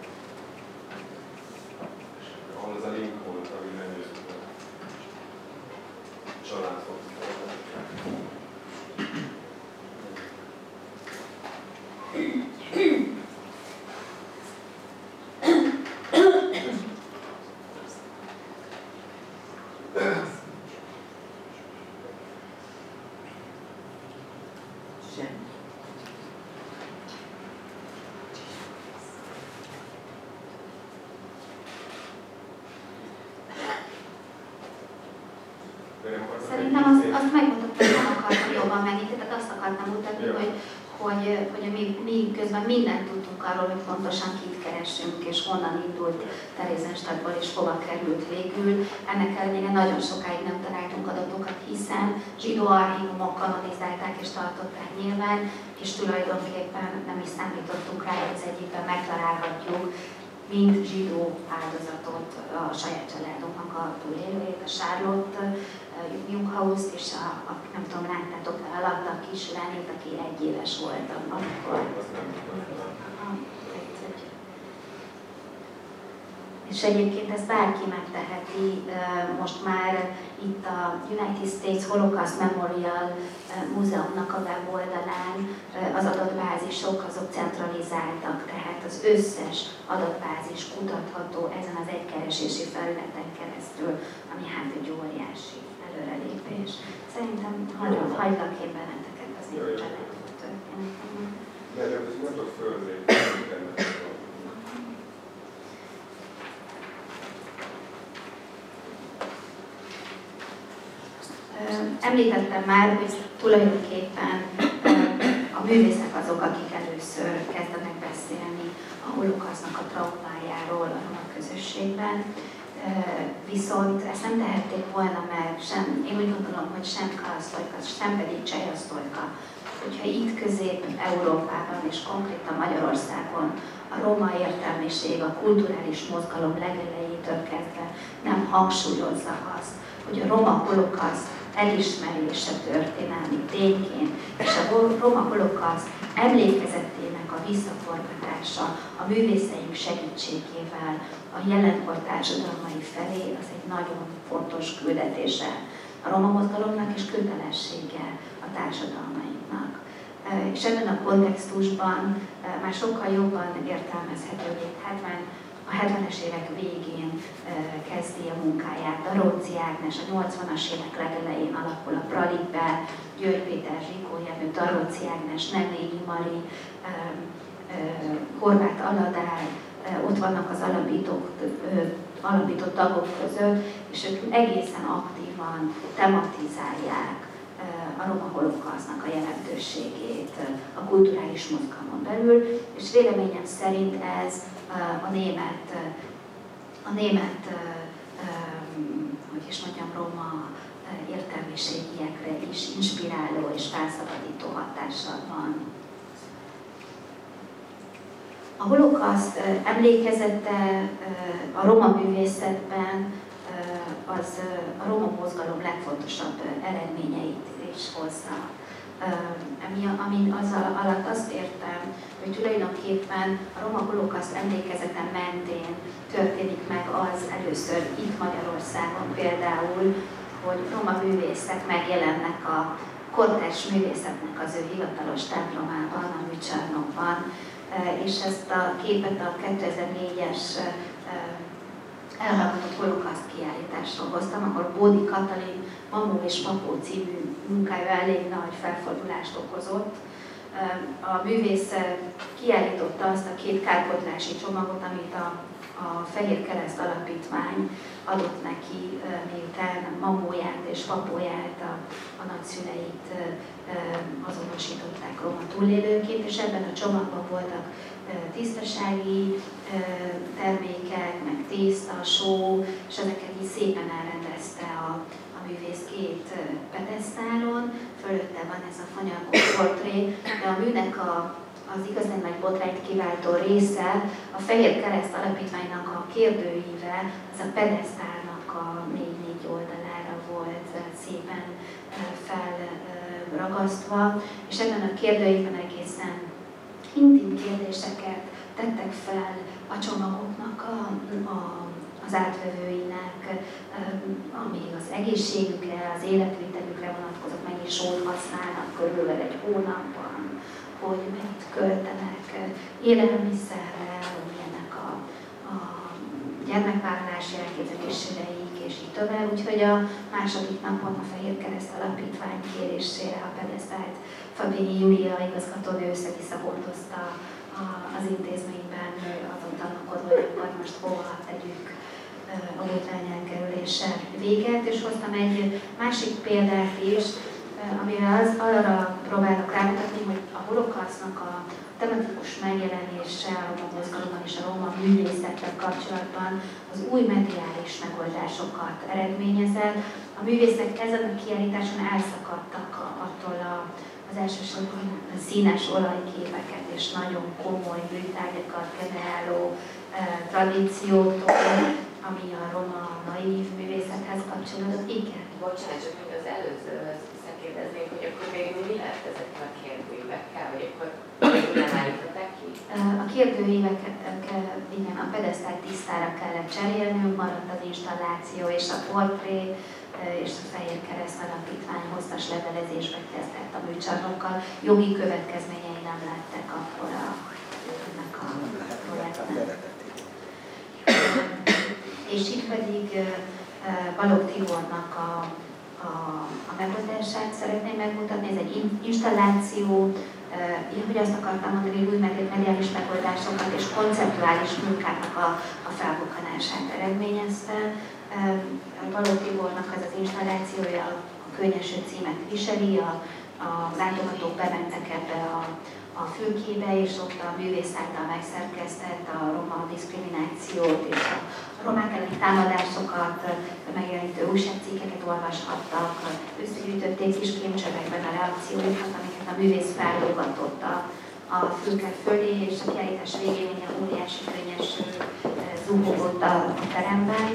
Ahol az a link volt, ami menőtt a családot. Szerintem azt, azt megmutattam, hogy nem akartam jobban megint, tehát azt akartam mutatni, hogy, hogy, hogy mi, mi közben mindent tudtunk tudtunk arról, hogy pontosan kit keresünk, és honnan indult Theresienstadtból, és hova került végül. Ennek ellenére nagyon sokáig nem találtunk adatokat, hiszen zsidó archívumok kanonizálták és tartották nyilván, és tulajdonképpen nem is számítottunk rá, hogy az egyikben megtalálhatjuk mind zsidó áldozatot a saját családunknak a túlélőjét, a Charlotte Junghaus, és a, a, nem tudom, láttátok el alatt a kis lányét, aki egy éves volt, amikor... És egyébként ezt bárki megteheti, most már itt a United States Holocaust Memorial Múzeumnak a weboldalán az adatbázisok azok centralizáltak, tehát az összes adatbázis kutatható ezen az egykeresési felületen keresztül, ami hát egy óriási előrelépés. Szerintem nagyon hagylak én benneteket az internet történetemben. De ez nem tud fölnézni. Említettem már, hogy tulajdonképpen a művészek azok, akik először kezdenek beszélni a holokausztnak a traumájáról a roma közösségben, viszont ezt nem tehették volna meg sem, én úgy gondolom, hogy sem Karl Sztojka, sem pedig Cseja Sztojka. Hogyha itt Közép-Európában és konkrétan Magyarországon a roma értelmiség, a kulturális mozgalom legelejétől kezdve nem hangsúlyozza azt, hogy a roma holokauszt elismerése történelmi tényként, és a roma holokauszt emlékezetének a visszaforgatása a művészeink segítségével a jelenkor társadalmai felé, az egy nagyon fontos küldetése a roma mozgalomnak és kötelessége a társadalmainknak. És ebben a kontextusban már sokkal jobban értelmezhető, hogy a hetvenes évek végén kezdi a munkáját Daróczi Ágnes, a nyolcvanas évek legelején alakul a Pralippe, György Péter, Zsikó Jenő, Daróczi Ágnes, Neményi Mari, Horváth Aladár, ott vannak az alapítók, alapított tagok között, és ők egészen aktívan tematizálják a roma holokausztnak a jelentőségét a kulturális mozgalmon belül, és véleményem szerint ez a német, a német hogy is mondjam, roma értelmiségiekre is inspiráló és felszabadító hatással van. A holokauszt emlékezete a roma művészetben az a roma mozgalom legfontosabb eredményeit is hozza. Ami azzal alatt azt értem, hogy tulajdonképpen a roma holokauszt emlékezete mentén történik meg az először itt Magyarországon például, hogy roma művészek megjelennek a kortárs művészetnek az ő hivatalos templomában, a Műcsarnokban, és ezt a képet a kétezer-négyes elhallgatott holokauszt kiállításról hoztam, akkor Bódi Katalin Mamó és Papó című munkája elég nagy felfordulást okozott. A művész kiállította azt a két kárpótlási csomagot, amit a, a Fehér Kereszt Alapítvány adott neki, miután mamóját és papóját, a, a nagyszüleit azonosították roma túlélőként, és ebben a csomagban voltak tisztasági termékek, meg tészta, só, és ezeket így szépen elrendezte a, a művész két pedesztálon, fölötte van ez a fanyalgó portré, de a műnek a, az igazán nagy botrányt kiváltó része, a Fehér Kereszt Alapítványnak a kérdőíve, az a pedesztálnak a még négy oldalára volt szépen felragasztva, és ebben a kérdőívben egészen intim kérdéseket tettek fel a csomagoknak a, a, az átvevőinek, ami az egészségükre, az életvitelükre vonatkozott, mennyi sót használnak körülbelül egy hónapban, hogy mennyit költenek élelmiszerre, milyenek a, a gyermekvállalási elképzeléseik, és így tovább. Úgyhogy a második napon a Fehér Kereszt Alapítvány kérésére a pedesztált Fabini Júlia igazgatónő össze-vissza hordozta az intézményben, azon tanakodva, hogy akkor most hova tegyük a botrány elkerülése véget, és hoztam egy másik példát is, amivel az, arra próbálok rámutatni, hogy a holokausztnak a, tematikus megjelenése a roma mozgalomban és a roma művészettel kapcsolatban az új mediális megoldásokat eredményezett. A művészek ezen a kiállításon elszakadtak attól a, az elsősorban színes olajképeket és nagyon komoly műtárgyakat generáló eh, tradíciótól, ami a roma naív művészethez kapcsolódott. Igen. Bocsánat, csak hogy az előzőhöz visszakérdeznénk, hogy akkor végül mi lett ezekkel a kérdőívekkel, vagy akkor nem állították ki? A kérdőíveket, igen, a pedesztált tisztára kellett cserélnünk, maradt az installáció és a portré, és a Fehér Kereszt Alapítvány hosszas levelezésbe kezdett a műcsarnokkal. Jogi következményei nem lettek akkor a, ennek a projektnek. És itt pedig Balogh Tibornak a, a, a megoldását szeretném megmutatni. Ez egy installáció, hogy azt akartam mondani, hogy új mediális megoldásokat és konceptuális munkáknak a, a felbukkanását eredményezte. Balogh Tibornak az az installációja a Könnyeső címet viseli, a, a látogatók bementek ebbe a, a fülkébe, és ott a művész által megszerkesztett a roma diszkriminációt és a romák elleni támadásokat megjelenítő újságcikkeket olvashattak, összegyűjtötték kis kémcsövekben a reakcióikat, amiket a művész feldolgatott a, a fülke fölé, és a kiállítás végén minden óriási könnyesű zúgott a, a teremben.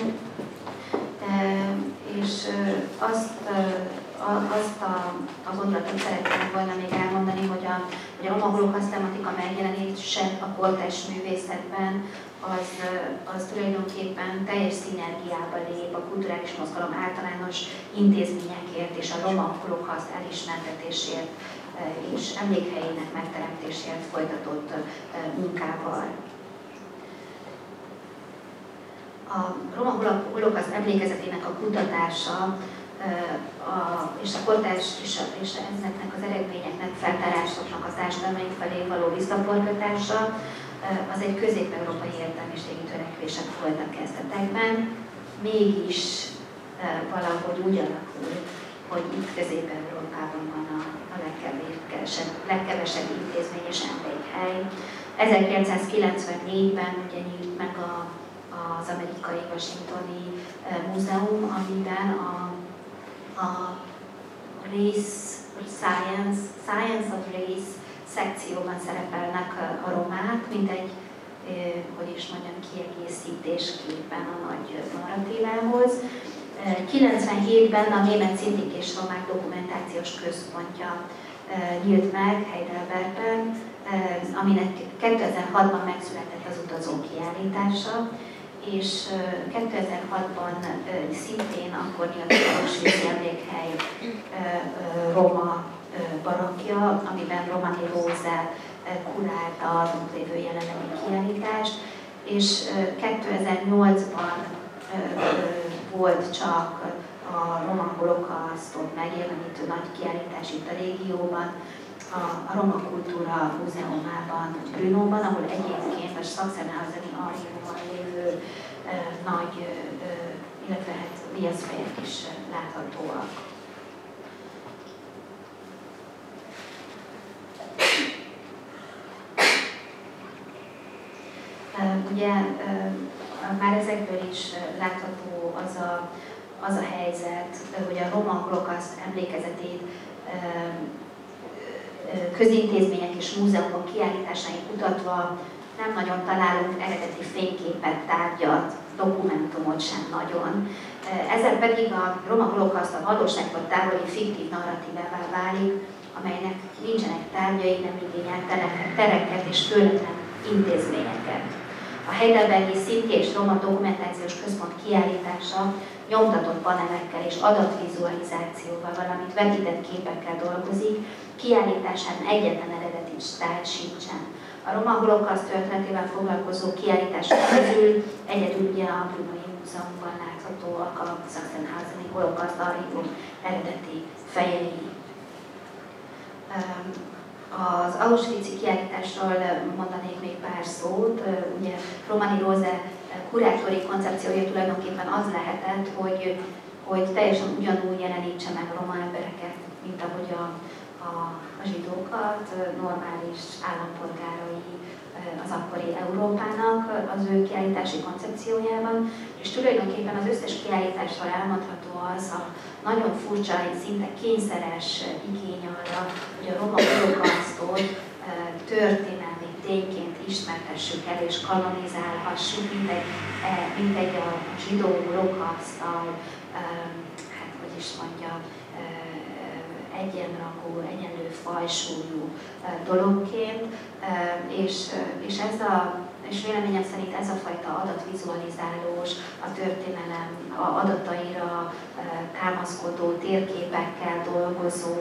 És azt, azt a, a gondolatot szeretném volna még elmondani, hogy a, hogy a roma holokauszt tematika megjelenése a kortárs művészetben az, az tulajdonképpen teljes szinergiába lép a kulturális mozgalom általános intézményekért és a roma holokauszt elismertetésért és emlékhelyének megteremtéséért folytatott munkával. A roma holokauszt emlékezetének a kutatása a, és a kortárs és, és ezeknek az eredményeknek, feltárásoknak a társadalmaink felé való visszaforgatása az egy közép-európai értelmiségi törekvések volt a kezdetekben, mégis valahogy úgy alakul, hogy itt Közép-Európában van a, a legkevesebb, legkevesebb intézmény és emlékhely. ezerkilencszázkilencvennégyben ugye nyílt meg a az amerikai Washingtoni Múzeum, amiben a, a Race Science, Science of Race szekcióban szerepelnek a romák, mint egy, hogy is mondjam, kiegészítésképpen a nagy narratívához. kilencvenhétben a Német Szintik és Romák Dokumentációs Központja nyílt meg Heidelbergben, aminek kétezer-hatban megszületett az utazó kiállítása, és kétezer-hatban szintén akkor nyílt a Auschwitz emlékhely roma barakja, amiben Romani Róza kurálta az ott lévő jelenlegi kiállítást, és kétezer-nyolcban volt csak a roma holokausztot megjelenítő nagy kiállítás itt a régióban, a Roma Kultúra Múzeumában, Brünóban, ahol egyébként a Sachsenhauseni archívumban lévő e, nagy, e, illetve hát viaszfejek is láthatóak. E, ugye e, már ezekből is látható az a, az a helyzet, hogy a roma holokauszt emlékezetét e, közintézmények és múzeumok kiállításain kutatva nem nagyon találunk eredeti fényképet, tárgyat, dokumentumot sem nagyon. Ezzel pedig a roma holokauszt a valóságtól távoli fiktív narratívává válik, amelynek nincsenek tárgyai, nem igényel tereket és főleg intézményeket. A Heidelbergi Szinti és Roma Dokumentációs Központ kiállítása nyomtatott panelekkel és adatvizualizációval, valamint vetített képekkel dolgozik, kiállításán egyetlen eredeti tárgy sincsen. A roma holokauszt történetével foglalkozó kiállítások közül egyedül ugye a Brünói Múzeumban láthatóak a Sachsenhauseni holokauszt archívum eredeti fejei. Az Auschwitz-i kiállításról mondanék még pár szót. Ugye Romani Róza kurátori koncepciója tulajdonképpen az lehetett, hogy, hogy teljesen ugyanúgy jelenítse meg a roma embereket, mint ahogy a, a, a zsidókat normális állampolgárai az akkori Európának az ő kiállítási koncepciójában, és tulajdonképpen az összes kiállításról elmondható az a nagyon furcsa, szinte kényszeres igény arra, hogy a roma holokausztot történelmi tényként ismertessük el és kanonizálhassuk, mint egy, mint egy a zsidó holokauszttal, hát hogy is mondja, egyenrangú, egyenlő fajsúlyú dologként, és, és, ez a, és véleményem szerint ez a fajta adatvizualizálós, a történelem a adataira támaszkodó, térképekkel dolgozó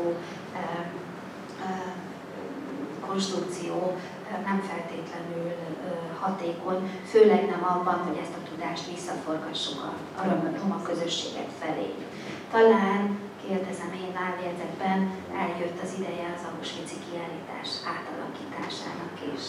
konstrukció nem feltétlenül hatékony, főleg nem abban, hogy ezt a tudást visszaforgassuk a, a roma közösségek felé. Talán, kérdezem én lábjegyzetben, eljött az ideje az auschwitzi kiállítás átalakításának is.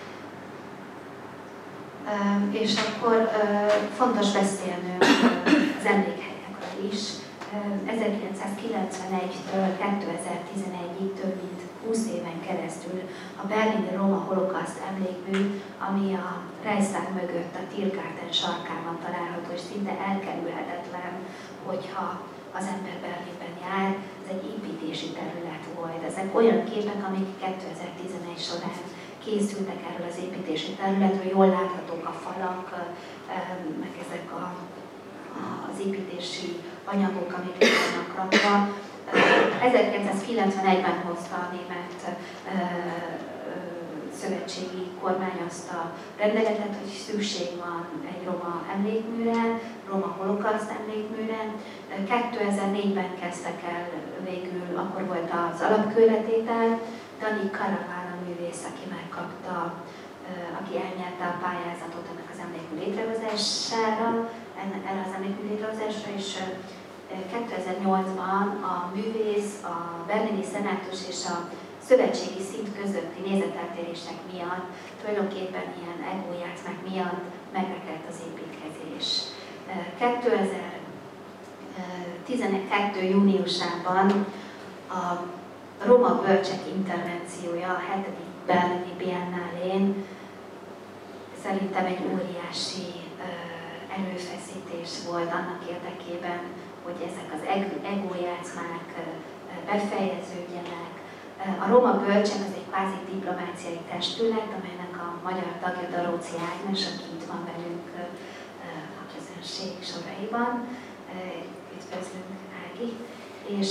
És akkor fontos beszélnünk az emlékhelyekről is. ezerkilencszázkilencvenegytől kétezer-tizenegyig több mint húsz éven keresztül a berlini Roma Holokauszt emlékmű, ami a Reichstag mögött a Tiergarten sarkában található, és szinte elkerülhetetlen, hogyha az ember Berlinben jár, ez egy építési terület volt. Ezek olyan képek, amik kétezer-tizenegy során készültek erről az építési területről, jól láthatók a falak, meg ezek a, az építési anyagok, amik le vannak rakva. ezerkilencszázkilencvenegyben hozta a német szövetségi kormány azt a rendeletet, hogy szükség van egy roma emlékműre, roma holokauszt emlékműre. kétezer-négyben kezdtek el végül, akkor volt az alapkőletétel, Dani Caravana művész, aki megkapta, aki elnyerte a pályázatot ennek az emlékmű létrehozására, erre az emlékmű létrehozásra, és kétezer-nyolcban a művész, a berlini szenátus és a szövetségi szint közötti nézeteltérések miatt, tulajdonképpen ilyen egójátszmák miatt megrekedt az építkezés. kétezer-tizenkettő júniusában a Roma Bölcsek intervenciója a hetedik berlini biennálén szerintem egy óriási erőfeszítés volt annak érdekében, hogy ezek az egójátszmák befejeződjenek. A Roma Bölcsek az egy kvázi diplomáciai testület, amelynek a magyar tagja Daróci Ágnes, aki itt van velünk a közönség soraiban. Üdvözlünk, Ági! És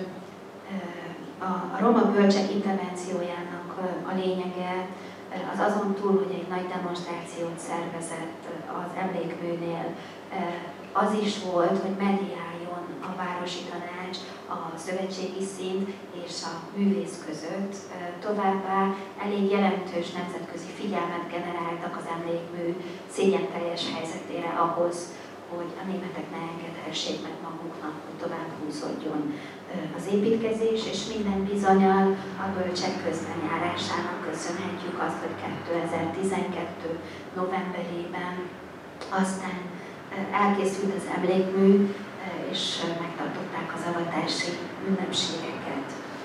a Roma Bölcsek intervenciójának a lényege az azon túl, hogy egy nagy demonstrációt szervezett az emlékműnél, az is volt, hogy mediáljon a városi tanács, a szövetségi szint és a művész között. Továbbá elég jelentős nemzetközi figyelmet generáltak az emlékmű szégyenteljes helyzetére ahhoz, hogy a németek ne engedhessék meg maguknak, hogy tovább húzódjon az építkezés, és minden bizonnyal a bölcsek közbenjárásának köszönhetjük azt, hogy kétezer-tizenkettő novemberében aztán elkészült az emlékmű, és megtartották az avatási ünnepségeket.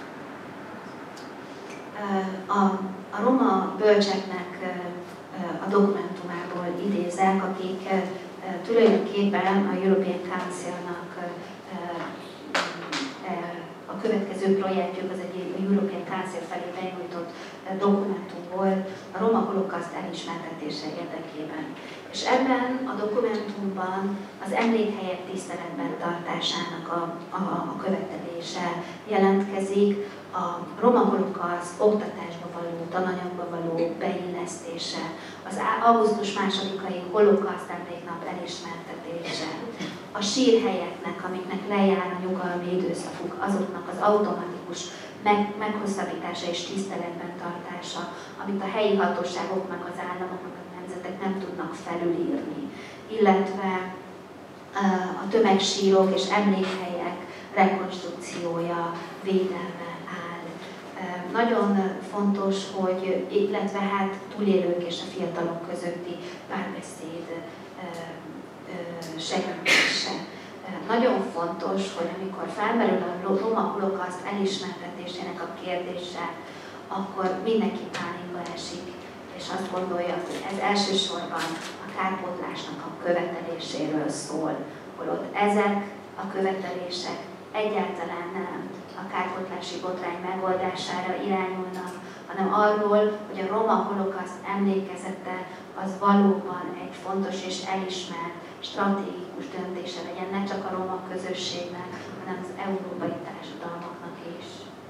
A, a roma bölcseknek a dokumentumából idézek, akik tulajdonképpen a European Council-nak a következő projektjük, az egy European Council felé benyújtott dokumentum volt a roma holokauszt elismertetése érdekében. És ebben a dokumentumban az emlékhelyek tiszteletben tartásának a, a, a követelése jelentkezik, a roma holokauszt oktatásba való, tananyagba való beillesztése, az augusztus másodikai holokauszt emléknap elismertetése, a sírhelyeknek, amiknek lejár a nyugalmi időszakuk, azoknak az automatikus meg, meghosszabbítása és tiszteletben tartása, amit a helyi hatóságok, meg az államok, meg a nemzetek nem tudnak felülírni, illetve a tömegsírok és emlékhelyek rekonstrukciója, védelme áll. Nagyon fontos, hogy, illetve hát túlélők és a fiatalok közötti párbeszéd segítése. nagyon fontos, hogy amikor felmerül a roma holokauszт elismertetésének a kérdése, akkor mindenki pánikba esik, és azt gondolja, hogy ez elsősorban a kárpótlásnak a követeléséről szól, holott ezek a követelések egyáltalán nem a kárpótlási botrány megoldására irányulnak, hanem arról, hogy a roma holokauszt emlékezete az valóban egy fontos és elismert stratégikus döntése legyen, ne csak a roma közösségnek, hanem az európai társadalmaknak is.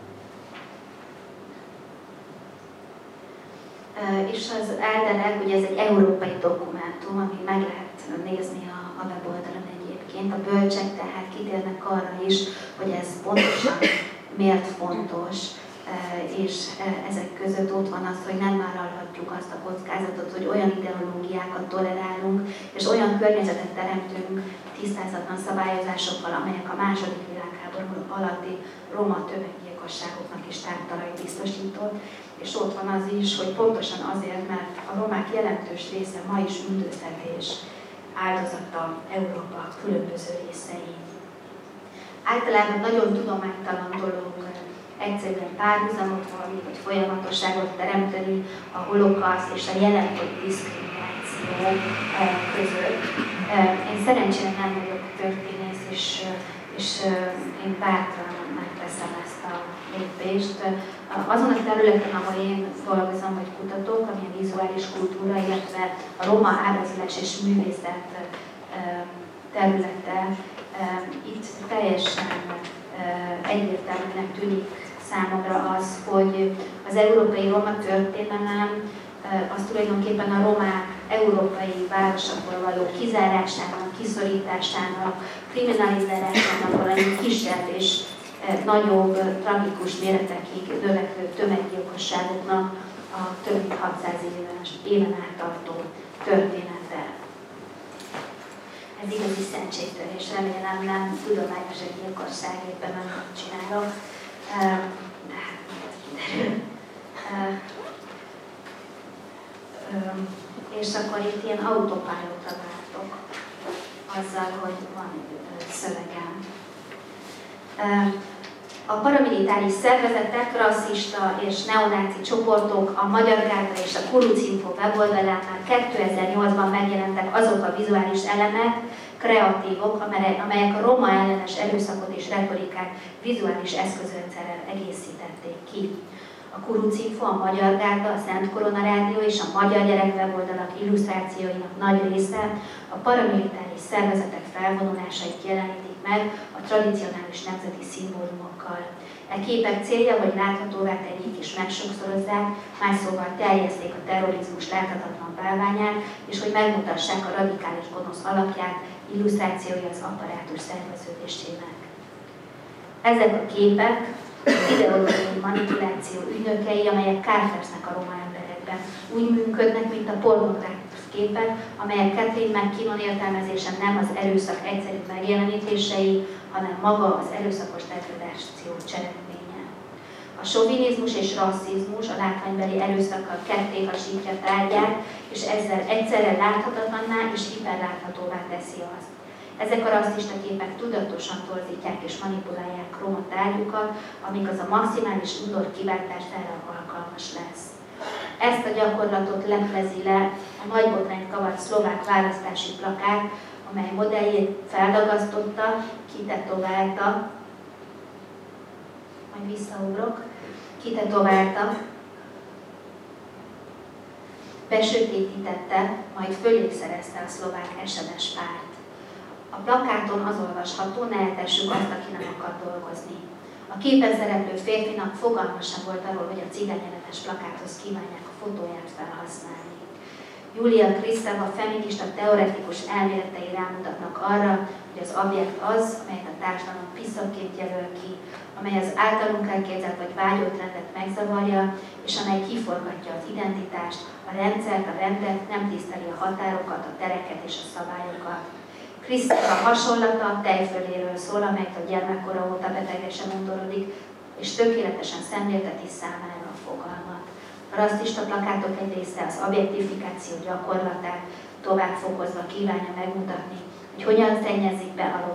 És az Eldereg, ugye ez egy európai dokumentum, ami meg lehet nézni a, a weboldalon egyébként. A bölcsek tehát kitérnek arra is, hogy ez pontosan miért fontos, és ezek között ott van az, hogy nem vállalhatjuk azt a kockázatot, hogy olyan ideológiákat tolerálunk, és olyan környezetet teremtünk tisztázatlan szabályozásokkal, amelyek a második világháború alatti roma tömeggyilkosságoknak is táptalajt biztosított. És ott van az is, hogy pontosan azért, mert a romák jelentős része ma is üldöztetés áldozata Európa különböző részein. Általában nagyon tudománytalan dolog egyszerűen párhuzamot valami, vagy folyamatosságot teremteni a holokauszt és a jelenkori diszkrimináció között. Én szerencsére nem vagyok történész, és, és én bátran megteszem ezt a lépést. Azon a területen, ahol én dolgozom, vagy kutatok, ami a vizuális kultúra, illetve a roma ábrázolás és művészet területe, itt teljesen egyértelműnek tűnik számomra az, hogy az európai roma történelem az tulajdonképpen a romák európai városokból való kizárásának, kiszorításának, kriminalizálásának, valami kisebb és nagyobb, tragikus méretekig növekvő tömeggyilkosságoknak a több mint hatszáz éven át tartó története. Ez igazi szentségtörés, remélem nem tudományos egy gyilkosság, éppen amit csinálok. De hát kiderül. És akkor itt ilyen autopilota váltok azzal, hogy van szövegem. A paramilitáris szervezetek, rasszista és neonáci csoportok a Magyar Gárda és a Kurucinfo weboldalán már kétezer-nyolcban megjelentek azok a vizuális elemek, kreatívok, amelyek a roma ellenes erőszakot és retorikát vizuális eszközrendszerrel egészítették ki. A Kurucinfo, a Magyar Gárda, a Szent Korona Rádió és a Magyar Gyerek weboldalak illusztrációinak nagy része a paramilitáris szervezetek felvonulásait jelenítik meg a tradicionális nemzeti szimbólumokkal. E képek célja, hogy láthatóvá tegyék és megsokszorozzák, más szóval terjesszék a terrorizmus láthatatlan bálványát, és hogy megmutassák a radikális gonosz alapját, illusztrációi az apparátus szerveződésének. Ezek a képek ideológiai manipuláció ügynökei, amelyek kártesznek a roma emberekben. Úgy működnek, mint a pornográfus képek, amelyek Catherine McKinnon értelmezésen nem az erőszak egyszerű megjelenítései, hanem maga az erőszakos degradáció cselekménye. A sovinizmus és rasszizmus a látványbeli erőszakkal ketté hasítja tárgyát, és ezzel egyszerre láthatatlanná és hiperláthatóvá teszi azt. Ezek a rasszista képek tudatosan torzítják és manipulálják roma tárgyukat, amíg az a maximális udor kiváltására alkalmas lesz. Ezt a gyakorlatot leplezi le a nagy botrányt kavart szlovák választási plakát, amely modelljét feldagasztotta, kitetoválta, majd visszaugrok, kitetoválta, besötétítette, majd fölégszerezte a szlovák es en es párt. A plakáton az olvasható, ne eltessük azt, aki nem akar dolgozni. A képen szereplő férfinak fogalma sem volt arról, hogy a cigányellenes plakáthoz kívánják a fotóját felhasználni. Julia Kristeva feminista teoretikus elméletei rámutatnak arra, hogy az objekt az, amelyet a társadalom piszakként jelöl ki, amely az általunk elképzelt vagy vágyott rendet megzavarja, és amely kiforgatja az identitást, a rendszert, a rendet, nem tiszteli a határokat, a tereket és a szabályokat. Krisztina hasonlata a tejföléről szól, amelyet a gyermekkora óta betegesen undorodik, és tökéletesen szemlélteti számára a fogalmat. A rasszista plakátok egy része az objektifikáció gyakorlatát tovább fokozva kívánja megmutatni, hogy hogyan szennyezik be a romákat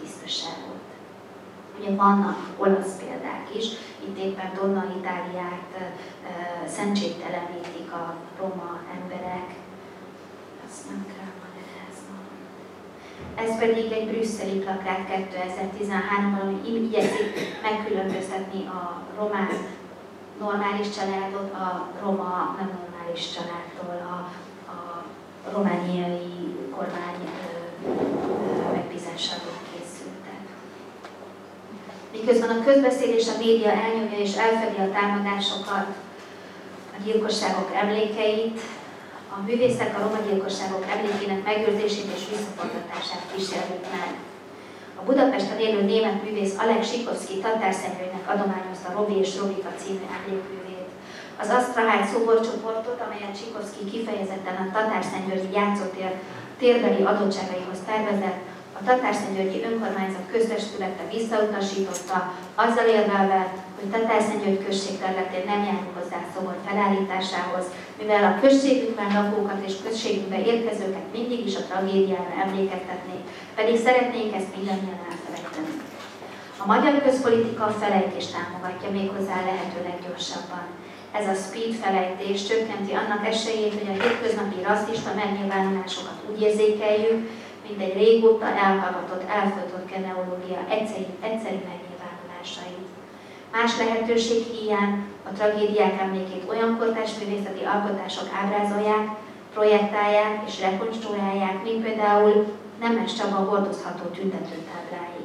tisztaságot. Ugye vannak olasz példák is, itt éppen Donna Itáliát szentségtelenítik a roma emberek. Azt nem kell magyaráznom. Ez pedig egy brüsszeli plakát kétezer-tizenháromban, ami igyekszik megkülönböztetni a román normális családot a roma nem normális családtól, a, a romániai kormány megbízásából készültek. Miközben a közbeszélés a média elnyomja és elfedi a támadásokat, a gyilkosságok emlékeit, a művészek a roma gyilkosságok emlékének megőrzését és visszaforgatását kísérlik meg. A Budapesten élő német művész Alek Sikovszky tatárszennyőinek adományozta Robi és Robika című emlékművét. Az Asztrahágy szoborcsoportot, amelyet Sikovszky kifejezetten a Tatárszentgyörgyi játszótér térbeli adottságaihoz tervezett, a Tatárszentgyörgyi önkormányzat köztestülete visszautasította, azzal érvelve, hogy Tatárszentgyörgy község területén nem járul hozzá a szobor felállításához, mivel a községünkben lakókat és községünkbe érkezőket mindig is a tragédiára emlékeztetnék, pedig szeretnénk ezt mindannyian elfelejteni. A magyar közpolitika a felejtést támogatja méghozzá lehető leggyorsabban. Ez a speed felejtés csökkenti annak esélyét, hogy a hétköznapi rasszista megnyilvánulásokat úgy érzékeljük, mint egy régóta elhallgatott, elfolytott genealógia egyszeri, egyszeri megnyilvánulásait. Más lehetőség hiány a tragédiák emlékét olyan kortárs művészeti alkotások ábrázolják, projektálják és rekonstruálják, mint például Nemes Csaba hordozható tüntetőtáblái.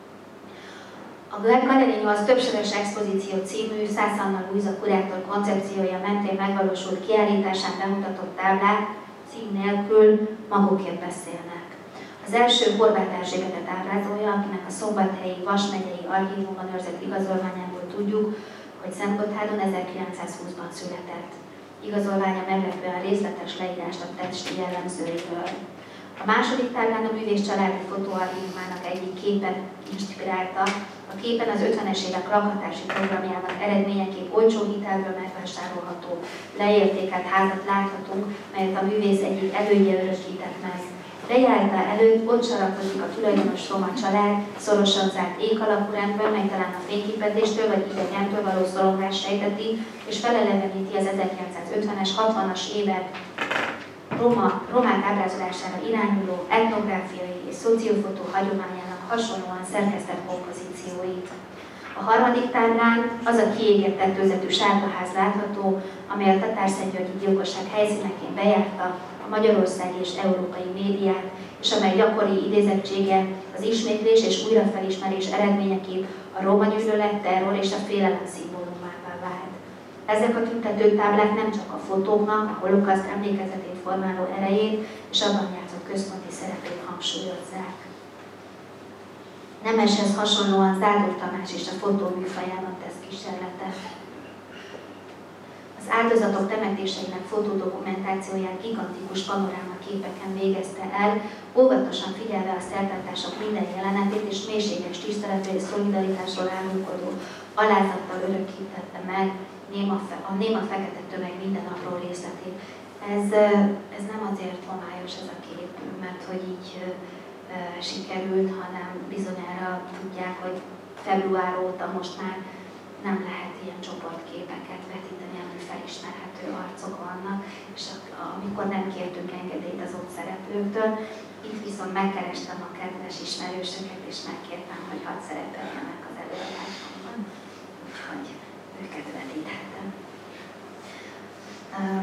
A Galeri nyolc többszörös expozíció című Szász Anna Lujza kurátor koncepciója mentén megvalósult kiállításán bemutatott táblák cím nélkül magukért beszélnek. Az első Horváth Erzsébetet ábrázolja, akinek a Szombathelyi Vas megyei archívumban őrzött igazolványából tudjuk, hogy Szentgotthádon ezerkilencszázhúszban született. Igazolványa meglepően részletes leírást a testi jellemzőiről. A második táblán a művész családi fotóarchívumának egyik képen inspirálta, a képen az ötvenes évek lakhatási programjának eredményeképp olcsó hitelből megvásárolható, leértékelt házat láthatunk, melyet a művész egyik elődje örökített meg. Lejárta előtt ott sorakozik a tulajdonos roma család, szorosan zárt ék alakú rendben, mely talán a fényképezéstől vagy idegenből való szorongást sejteti, és feleleveníti az ezerkilencszázötvenes, hatvanas évek Roma, romák ábrázolására irányuló etnográfiai és szociofotó hagyományának hasonlóan szerkesztett kompozícióit. A harmadik táblán az a kiégett tetőzetű sárgaház látható, amely a tatárszentgyörgyi gyilkosság helyszíneként bejárta a magyarországi és európai médiát, és amely gyakori idézettsége az ismétlés és újrafelismerés eredményeképp a roma gyűlölet, terror és a félelem szimbólumává vált. Ezek a tüntetőtáblák nem csak a fotóknak, a holokauszt emlékezetét formáló erejét és abban játszott központi szerepét hangsúlyozzák. Nemeshez hasonlóan Zádor Tamás is a fotóműfajában tesz kísérletet. Az áldozatok temetéseinek fotódokumentációját gigantikus panoráma képeken végezte el, óvatosan figyelve a szertartások minden jelenetét és mélységes tiszteletre és szolidaritásról árulkodó alázattal örökítette meg a néma fekete tömeg minden apró részletét. Ez, ez nem azért homályos ez a kép, mert hogy így e, sikerült, hanem bizonyára tudják, hogy február óta most már nem lehet ilyen csoportképeket vetíteni, ami felismerhető arcok vannak, és amikor nem kértünk engedélyt az ott szereplőktől, itt viszont megkerestem a kedves ismerősöket, és megkértem, hogy hadd szerepeljenek az előadásomban, úgyhogy őket vetíthettem. Um,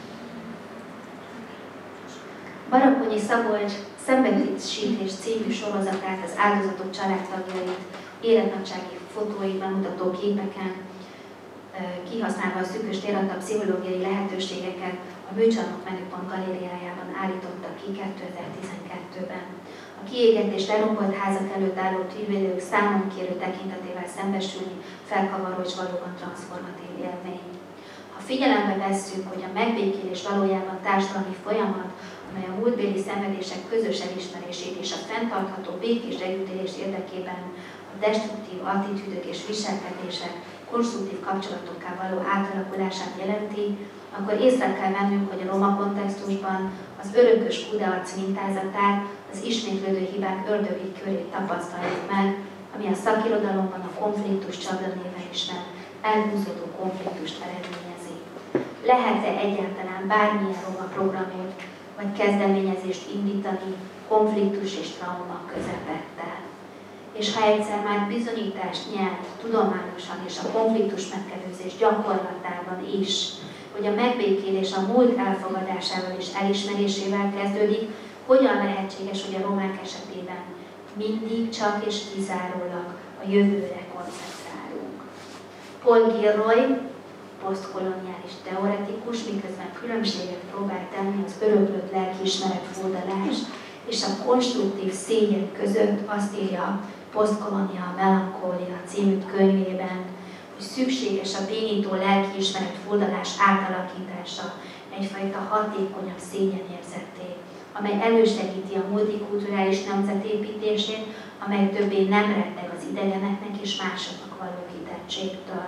Barakonyi Szabolcs Szenvedésítés című sorozatát az áldozatok családtagjait életnagysági fotóit bemutató képeken, kihasználva a szűkös téradta pszichológiai lehetőségeket a Műcsarnok Menüpont galériájában állította ki kétezer-tizenkettőben. A kiégett és lerombolt házak előtt álló tűzvédők számon kérő tekintetével szembesülni felkavaró és valóban transformatív élmény. Ha figyelembe vesszük, hogy a megbékélés valójában társadalmi folyamat, amely a múltbéli szenvedések közös elismerését és a fenntartható békés együttélés érdekében a destruktív attitűdök és viselkedések konstruktív kapcsolatokká való átalakulását jelenti, akkor észre kell vennünk, hogy a roma kontextusban a az örökös kudarc mintázatát, az ismétlődő hibák ördögi körét tapasztaljuk meg, ami a szakirodalomban a konfliktus csapda néven ismert elhúzódó konfliktust eredményezi. Lehet-e egyáltalán bármilyen roma programot vagy kezdeményezést indítani konfliktus és trauma közepette? És ha egyszer már bizonyítást nyert tudományosan és a konfliktus megkerülés gyakorlatában is, hogy a megbékélés a múlt elfogadásával és elismerésével kezdődik, hogyan lehetséges, hogy a romák esetében mindig csak és kizárólag a jövőre koncentrálunk? Paul Gilroy, posztkoloniális teoretikus, miközben különbséget próbál tenni az öröklött lelkiismeret furdalás és a konstruktív szégyen között, azt írja Posztkolonia Melankólia című könyvében, hogy szükséges a bénító lelkiismeret furdalás átalakítása egyfajta hatékonyabb szégyenérzetté, amely elősegíti a multikulturális nemzetépítését, amely többé nem retteg az idegeneknek és másoknak való kitettségtől.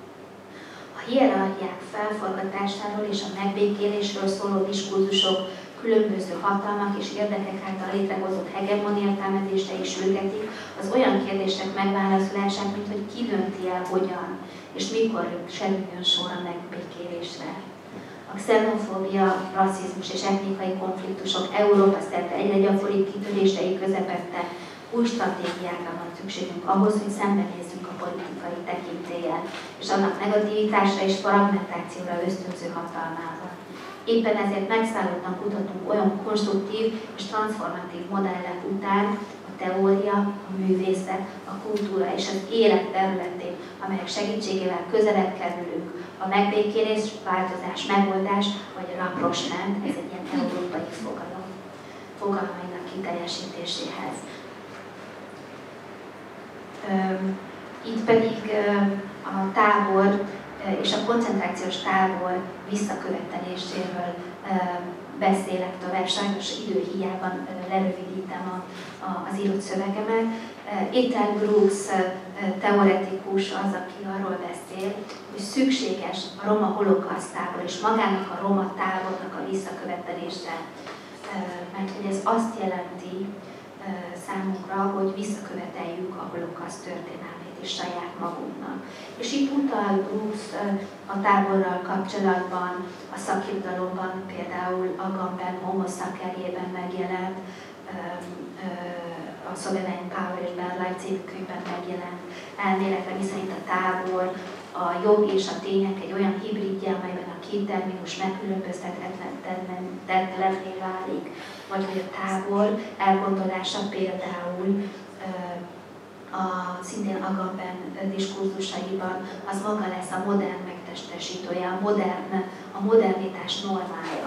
A hierarchiák felforgatásáról és a megbékélésről szóló diskurzusok különböző hatalmak és érdekek által létrehozott hegemoniatámezése is ülgetik az olyan kérdések megválaszolását, mint hogy ki dönti el hogyan és mikor kerüljön sor a megbékélésre. A xenofóbia, rasszizmus és etnikai konfliktusok Európa szerte egyre gyakoribb kitörései közepette új stratégiákra van szükségünk ahhoz, hogy szembenézzünk a politikai tekintéllyel és annak negativitásra és fragmentációra ösztönző hatalmával. Éppen ezért megszállottan kutatunk olyan konstruktív és transformatív modellek után a teória, a művészet, a kultúra és az élet területén, amelyek segítségével közelebb kerülünk a megbékélés, változás, megoldás vagy a rapprochement, ez egy ilyen európai fogalom, fogalmainak kiteljesítéséhez. Itt pedig a tábor és a koncentrációs tábor visszaköveteléséről beszélek tovább, sajnos időhiányban lerövidítem a, a, az írott szövegemet. Ethan Brooks teoretikus az, aki arról beszél, hogy szükséges a roma holokauszt-tábor és magának a roma tábornak a visszakövetelése, mert hogy ez azt jelenti számunkra, hogy visszaköveteljük a holokauszt történelmét is saját magunknak. És itt utal Brooks a táborral kapcsolatban, a szakirodalomban, például Agamben Homo sacerjében megjelent, a Sovereign Power és Bad Life című könyvben megjelent elméletre, miszerint a tábor, a jog és a tények egy olyan hibridje, amelyben a két terminus megkülönböztethetetlenné válik, vagy hogy a tábor elgondolása például a szintén Agamben diskurzusaiban az maga lesz a modern megtestesítője, a, modern, a modernitás normája,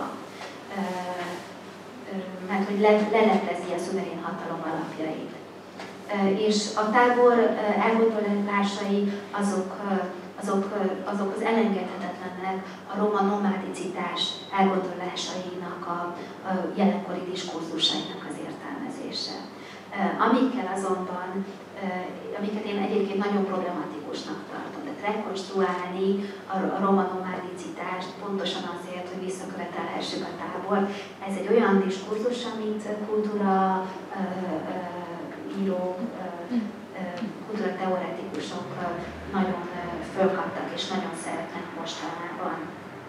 mert hogy leleplezi a szuverén hatalom alapjait. És a tábor elgondolásai azok, azok, azok az elengedhetetlenek a roma nomádicitás elgondolásainak, a, a jelenkori diskurzusainak az értelmezése. Amikkel azonban, amiket én egyébként nagyon problematikusnak tartom, tehát rekonstruálni a roma nomádicitást pontosan azért, hogy visszakövetelhessük a tábor. Ez egy olyan diskurzus, amit kultúra író, kultúrateoretikusok nagyon fölkaptak és nagyon szeretnek mostanában.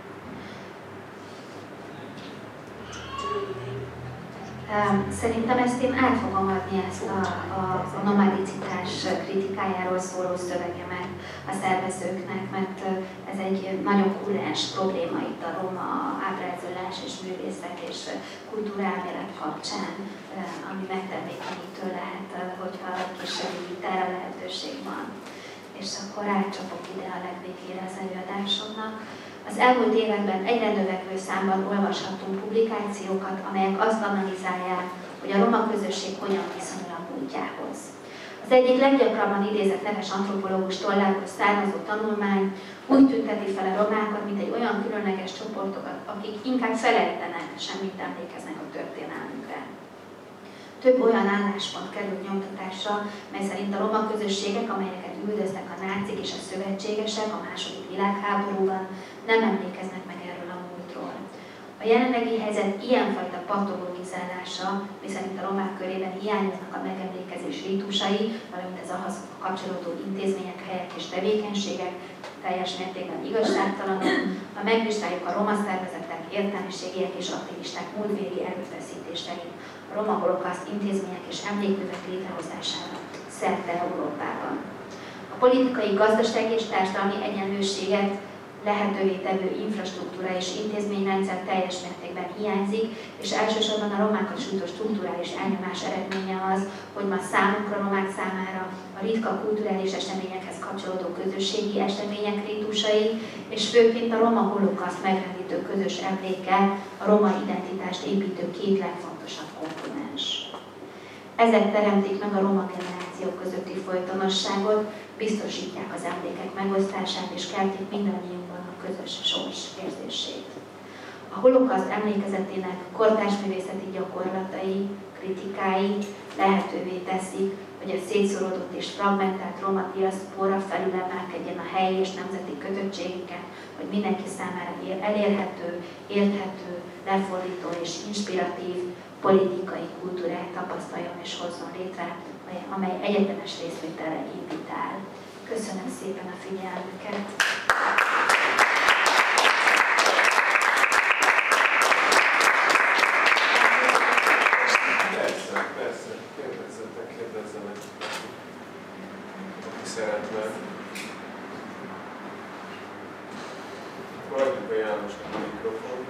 Szerintem ezt én át fogom adni, ezt a, a, a nomádicitás kritikájáról szóló szövegemet a szervezőknek, mert ez egy nagyon kulens probléma itt a roma ábrázolás és művészet és kultúrálmélet kapcsán, ami megtermékenyítő lehet, hogyha egy kisebb vitára lehetőség van. És akkor átcsapok ide a legvégére az előadásomnak. Az elmúlt években egyre növekvő számban olvashattunk publikációkat, amelyek azt analizálják, hogy a roma közösség hogyan viszonyul a múltjához. Az egyik leggyakrabban idézett neves antropológus tollából származó tanulmány úgy tünteti fel a romákat, mint egy olyan különleges csoportokat, akik inkább felejtenek, semmit emlékeznek a történelmükre. Több olyan álláspont került nyomtatásra, mely szerint a roma közösségek, amelyeket üldöztek a nácik és a szövetségesek a második világháborúban, nem emlékeznek meg erről a múltról. A jelenlegi helyzet ilyenfajta pattogó vízállása, miszerint a romák körében hiányoznak a megemlékezés rítusai, valamint az ahhoz kapcsolódó intézmények, helyek és tevékenységek teljes mértékben igazságtalanok, ha megvizsgáljuk a roma szervezetek, értelmiségiek és aktivisták múltbéli erőfeszítéseit, a roma holokauszт intézmények és emlékművek létrehozására szerte Európában. A politikai, gazdasági és társadalmi egyenlőséget lehetővé tevő infrastruktúra és intézményrendszer teljes mértékben hiányzik, és elsősorban a romákat sújtó strukturális elnyomás eredménye az, hogy ma számunkra, romák számára a ritka kulturális eseményekhez kapcsolódó közösségi események rítusai, és főként a roma holokauszt megrendítő közös emléke a roma identitást építő két legfontosabb komponens. Ezek teremtik meg a roma generációk közötti folytonosságot, biztosítják az emlékek megosztását és keltik mindannyiunkban a közös sors érzését. A holokauszt emlékezetének kortárs művészeti gyakorlatai, kritikái lehetővé teszik, hogy a szétszorodott és fragmentált roma diaszpóra felülemelkedjen a helyi és nemzeti kötöttségeken, hogy mindenki számára elérhető, érthető, lefordító és inspiratív politikai kultúrát tapasztaljon és hozzon létre, amely egyetemes részvételre invitál. Köszönöm szépen a figyelmüket! Persze, persze, kérdezzetek, kérdezzenek, aki szeretne. Maradjuk a Jánosnak a mikrofon.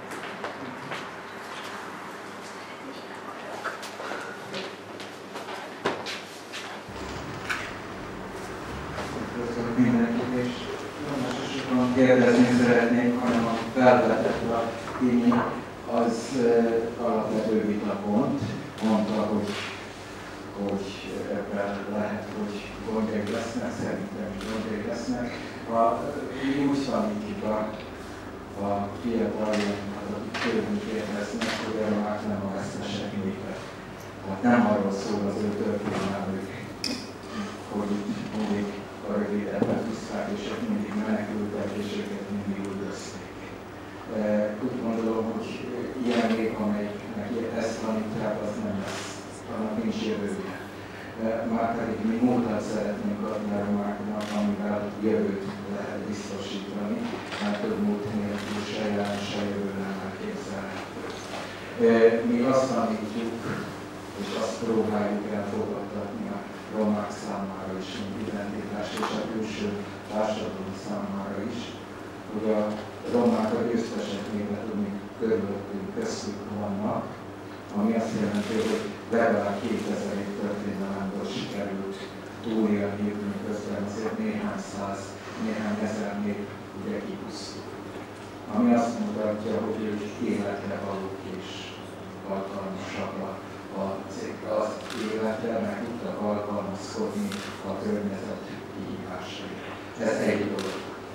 Mindenkit, és nem elsősorban kérdezni szeretnék, hanem a felvetett a Timi, az uh, alapvető vitapont. Mondta, hogy, hogy ebben lehet, hogy gondjaik lesznek, szerintem is gondjaik lesznek. A, mi úgy tanítjuk a, a fiatalon, azok tőlünk kérdeznek, hogy a romák nem a vesztesek népe. Tehát nem arról szól az ő történelmük, hogy itt mindig a rövidebben tiszták, és ők mindig menekültek, és őket mindig üldözték. Úgy gondolom, hogy ilyen nép, amelyiknek ezt tanítják, az nem lesz, annak nincs jövője. Márpedig mi múltat szeretnénk adni a romáknak, amivel jövőt lehet biztosítani, mert több múlt nélkül se jelen, se jövő nem elképzelhető. Mi azt tanítjuk, és azt próbáljuk elfogadtatni a romák számára is, mint identitás és a külső társadalom számára is, hogy a romák a győztesek néve tudni körülöttünk, köztük vannak, ami azt jelenti, hogy legalább kétezer év történelemből sikerült túlélni közben, azért néhány száz, néhány ezer nép ugye kipusztul. Ami azt mutatja, hogy ők életre valók és alkalmasak az életre, meg tudtak alkalmazkodni a környezet kihívásaira. Ez egy dolog.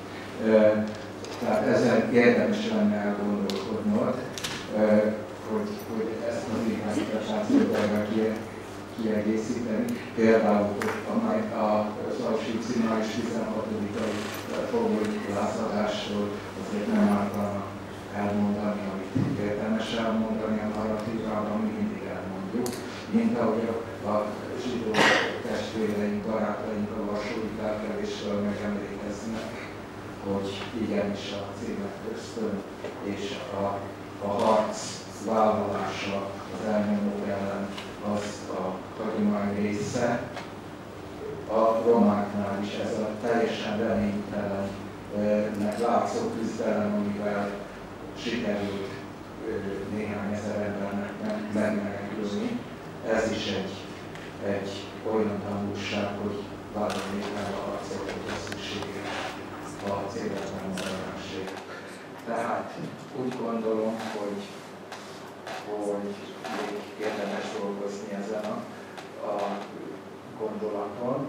Tehát ezen érdemes lenne elgondolkodnod, hogy, hogy ezt az irányítást kiegészíteni. Például az Auschwitz-i május tizenhatodikai fogoly lázadásról azért nem általán elmondani, amit érdemes elmondani a narratívában, mi mindig elmondjuk, mint ahogy a, a zsidó testvéreink, barátaink a varsói felkelésről megemlékeznek, hogy igenis az életköztön és a, a harc vállalása az elnyomók ellen az a hagyomány része. A romáknál is ez a teljesen reménytelen, meg látszó küzdelem, amivel sikerült néhány ezer embernek megmenekülni. Ez is egy, egy olyan tanulság, hogy valamelyikben a harcokra szüksége a céletlen maradáség. Tehát úgy gondolom, hogy, hogy még érdemes dolgozni ezen a, a gondolaton.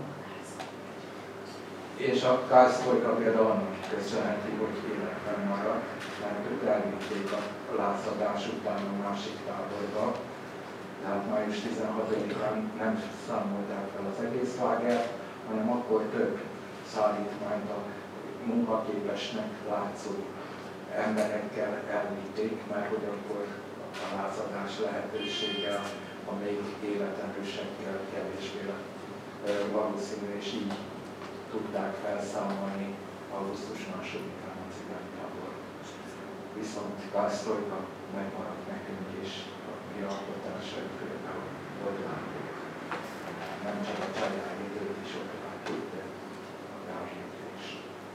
És a Kásztorka például annak köszönheti, hogy életben maradt, mert őt elvitték a lázadás után a másik táborba. Tehát május tizenhatodikán nem számolták fel az egész lágert, hanem akkor több szállítmányt a munkaképesnek látszó emberekkel elvitték, mert hogy akkor a lázadás lehetősége, amelyik életerősekkel kevésbé valószínű, és így tudták felszámolni augusztus másodikán a cigánytábor. Viszont Gásztorka megmaradt nekünk is, a mi alkotásai például ott látjuk. Nem csak a család időt is ott látjuk, de a Gásztorka is.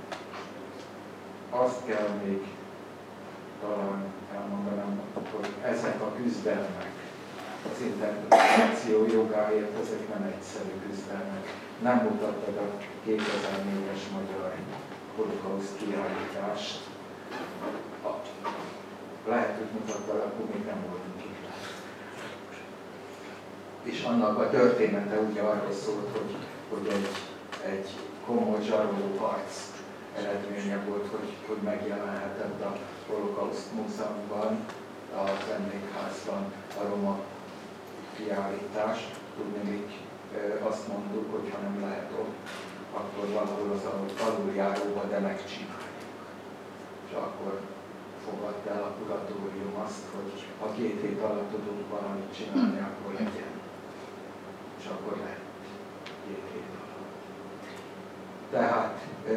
Azt kell még talán elmondanom, hogy ezek a küzdelmek, az interpretáció jogáért, ezek nem egyszerű küzdelmek. Nem mutattad a kétezer-négyes magyar holokauszt kiállítást. Lehet, hogy mutattad, akkor még nem voltunk itt. És annak a története ugye arról szólt, hogy, hogy egy, egy komoly zsaroló harc eredménye volt, hogy, hogy megjelenhetett a Holokauszt Múzeumban, az emlékházban a roma kiállítás. Tudni, még azt mondtuk, hogy ha nem lehet ott, akkor valahol az aluljáróba, de megcsináljuk. És akkor fogadta el a kuratórium azt, hogy ha két hét alatt tudunk valamit csinálni, akkor legyen. És akkor lehet két hét alatt. Tehát,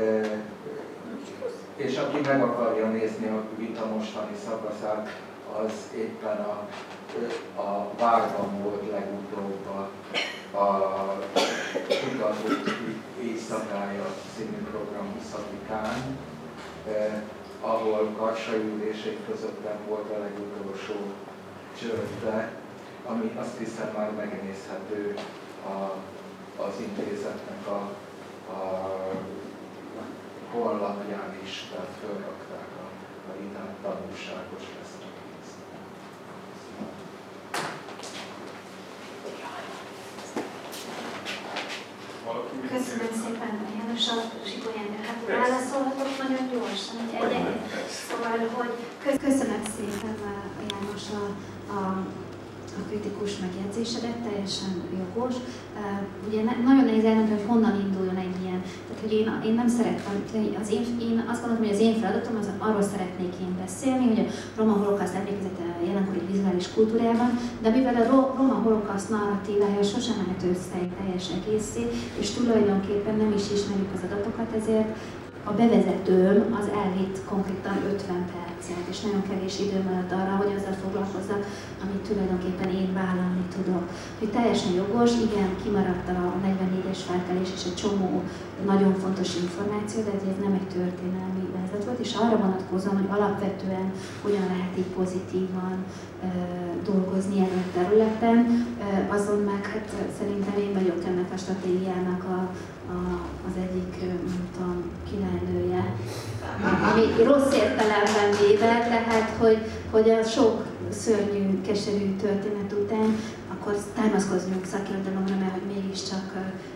és aki meg akarja nézni a vita mostani szakaszát, az éppen a, a várban volt legutóbb a, a Tudatott éjszakája című program huszadikán, eh, ahol karsaülések közöttem volt a legutolsó csörte, ami azt hiszem már megnézhető a, az intézetnek a, a honlapján is, tehát felrakták a, a vitát, tanulságos lesz. Köszönöm szépen, János, a Zsigolyán, hát válaszolhatok nagyon gyorsan, egy egy. Szóval, hogy köszönöm szépen János a, a, a kritikus megjegyzésedet, teljesen jogos. Uh, ugye ne, nagyon nehéz elmondani, hogy honnan induljon egy ilyen. Tehát, hogy én, én nem szerettem, az én, én azt gondolom, hogy az én feladatom, az arról szeretnék én beszélni, hogy a roma holokauszt emlékezete jelenkori vizuális kultúrában, de mivel a roma holokauszt narratívája sosem mehet össze egy teljes egészé, és tulajdonképpen nem is ismerjük az adatokat, ezért a bevezetőm az elvitt konkrétan ötven percet, és nagyon kevés időm maradt arra, hogy azzal foglalkozzak, amit tulajdonképpen én vállalni tudok. Hogy teljesen jogos, igen, kimaradt a negyvennégyes felkelés és egy csomó nagyon fontos információ, de ez nem egy történelmi vezet volt, és arra vonatkozom, hogy alapvetően hogyan lehet így pozitívan e, dolgozni ezen a területen, e, azon meg hát szerintem én vagyok ennek a stratégiának a, a, az egyik, nem tudom, királynője, ami rossz értelemben véve, tehát hogy, hogy a sok szörnyű, keserű történet után, akkor támaszkodjunk szakirodalomra, mert hogy mégiscsak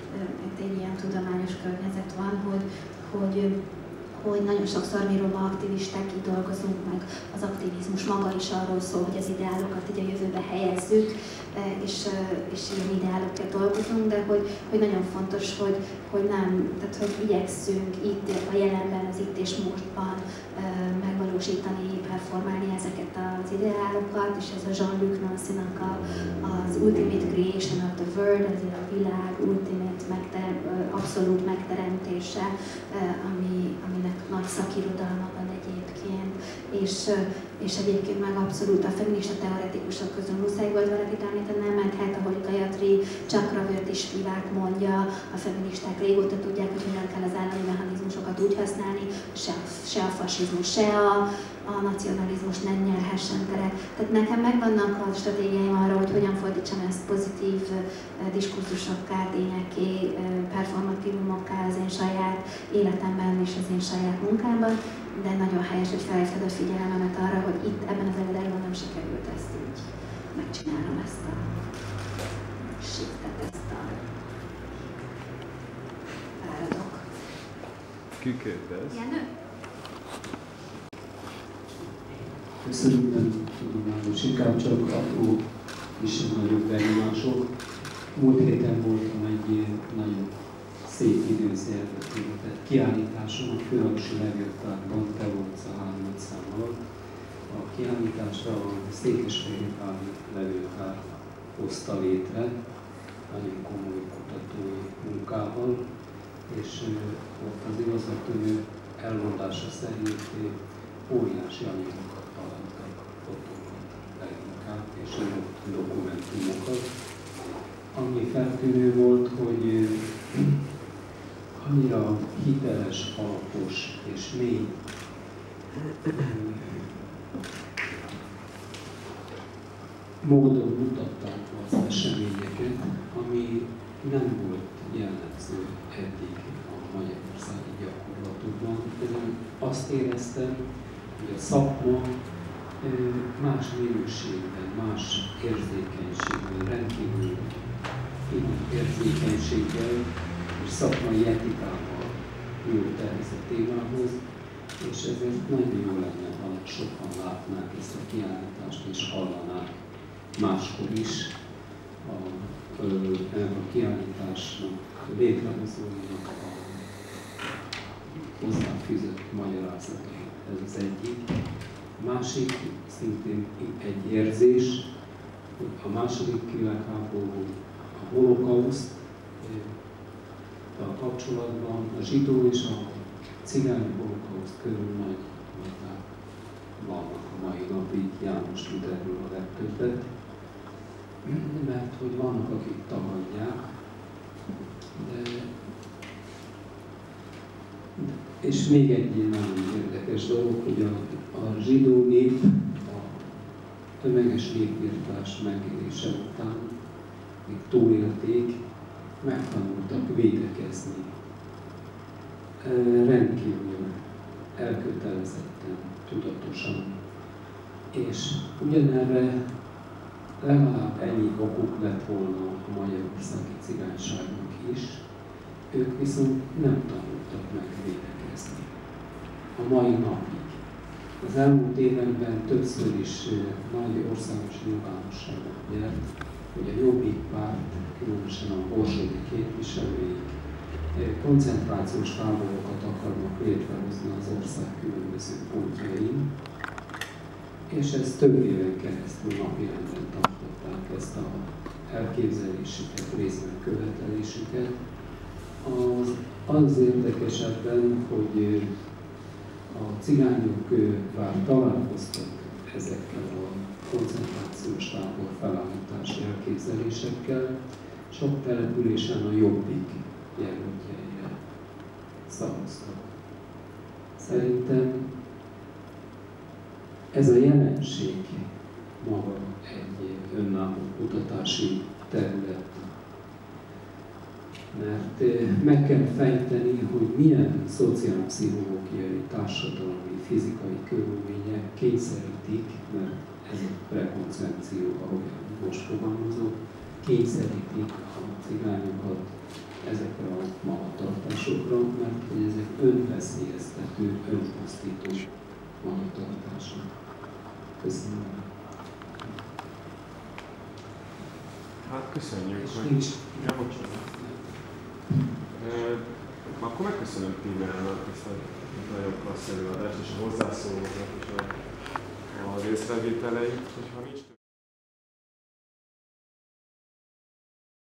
egy ilyen tudományos környezet van, hogy, hogy, hogy nagyon sokszor mi roma aktivisták így dolgozunk meg, az aktivizmus maga is arról szól, hogy az ideálokat így a jövőbe helyezzük, és, és ilyen ideálokért dolgozunk, de hogy, hogy nagyon fontos, hogy, hogy nem, tehát hogy igyekszünk itt a jelenben, az itt és mostban megvalósítani, performálni ezeket az ideálokat, és ez a Jean-Luc Nancy-nak a, az Ultimate Creation of the World, az a világ ultimate megter, abszolút megteremtése, ami, aminek nagy szakirodalma van egyébként, és, és egyébként meg abszolút a feminista teoretikusok közül muszáj volt valakit említenem, mert hát ahogy Gayatri Chakravarti Spivak mondja, a feministák régóta tudják, hogy hogyan kell az állami mechanizmusokat úgy használni, se, se a fasizmus, se a, a nacionalizmus nem nyerhessen teret. Tehát nekem megvannak a stratégiáim arra, hogy hogyan fordítsam ezt pozitív diskurzusokká, tényekké, performatívumokká az én saját életemben és az én saját munkámban, de nagyon helyes, hogy felhívtad a figyelmemet arra, hogy itt ebben az előadásban nem sikerült ezt így megcsinálnom, ezt a shiftet, ezt a páradok. Ki kérdez? Jenő? Köszönöm, nem tudományos, inkább csak apró, és nagyobb benyomások. Múlt héten voltam egy ilyen nagyon szép időzérvetett kiállításon, a Főaksi Levéltárban, te voltsz a háromszázal. A kiállításra a Székesfehérvári levéltár hozta létre, nagyon komoly kutatói munkával, és ott az igazgató elmondása szerint óriási anyagokat találtak, fotókat leginkább, és dokumentumokat. Ami feltűnő volt, hogy annyira hiteles, alapos és mély módon mutatták az eseményeket, ami nem volt jellemző eddig a magyarországi gyakorlatokban. Ezen azt éreztem, hogy a szakma más minőségben, más érzékenységben, rendkívül finom érzékenységgel és szakmai etikával nyúlt ehhez a témához, és ezért nagyon jó lenne, ha sokan látnák ezt a kiállítást és hallanák máskor is a, a kiállításnak, a létrehozóinak a hozzáfűzött magyarázatai. Ez az egyik. A másik szintén egy érzés, hogy a második világháború, a holokauszt a kapcsolatban a zsidó és a cigány holokauszt körül nagy viták vannak a mai napig. János tud erről a legtöbbet, mert hogy vannak, akik tagadják, de és még egy nagyon érdekes dolog, hogy a, a zsidó nép a tömeges népírtás megélése után, még túlélték, megtanultak védekezni. E, rendkívül elkötelezetten, tudatosan. És ugyanerre legalább ennyi okuk lett volna a magyarországi cigányságnak is, ők viszont nem tanultak meg védekezni. A mai napig. Az elmúlt években többször is nagy országos nyilvánosságot nyert, hogy a Jobbik párt, különösen a borsodi képviselői koncentrációs táborokat akarnak létrehozni az ország különböző pontjain, és ezt több éven keresztül napirenden tartották ezt a elképzelésüket, részben követelésüket. Az, az érdekesebben, hogy a cigányok bár találkoztak ezekkel a koncentrációs tábor felállítási elképzelésekkel, sok településen a Jobbik jelöltjeire szavaztak. Szerintem ez a jelenség maga egy önálló kutatási terület. Mert meg kell fejteni, hogy milyen szociálpszichológiai, társadalmi, fizikai körülmények kényszerítik, mert ez a prekoncepció, ahogy most fogalmazok, kényszerítik a cigányokat ezekre a magatartásokra, mert hogy ezek önveszélyeztető, önpusztító magatartások. Köszönöm. Hát köszönjük, És hogy... nincs. Ja, bocsánat. E, akkor megköszönöm Tímerának ezt a nagyon klassz előadást, és a hozzászólóknak, és a, az észrevételeit, hogyha nincs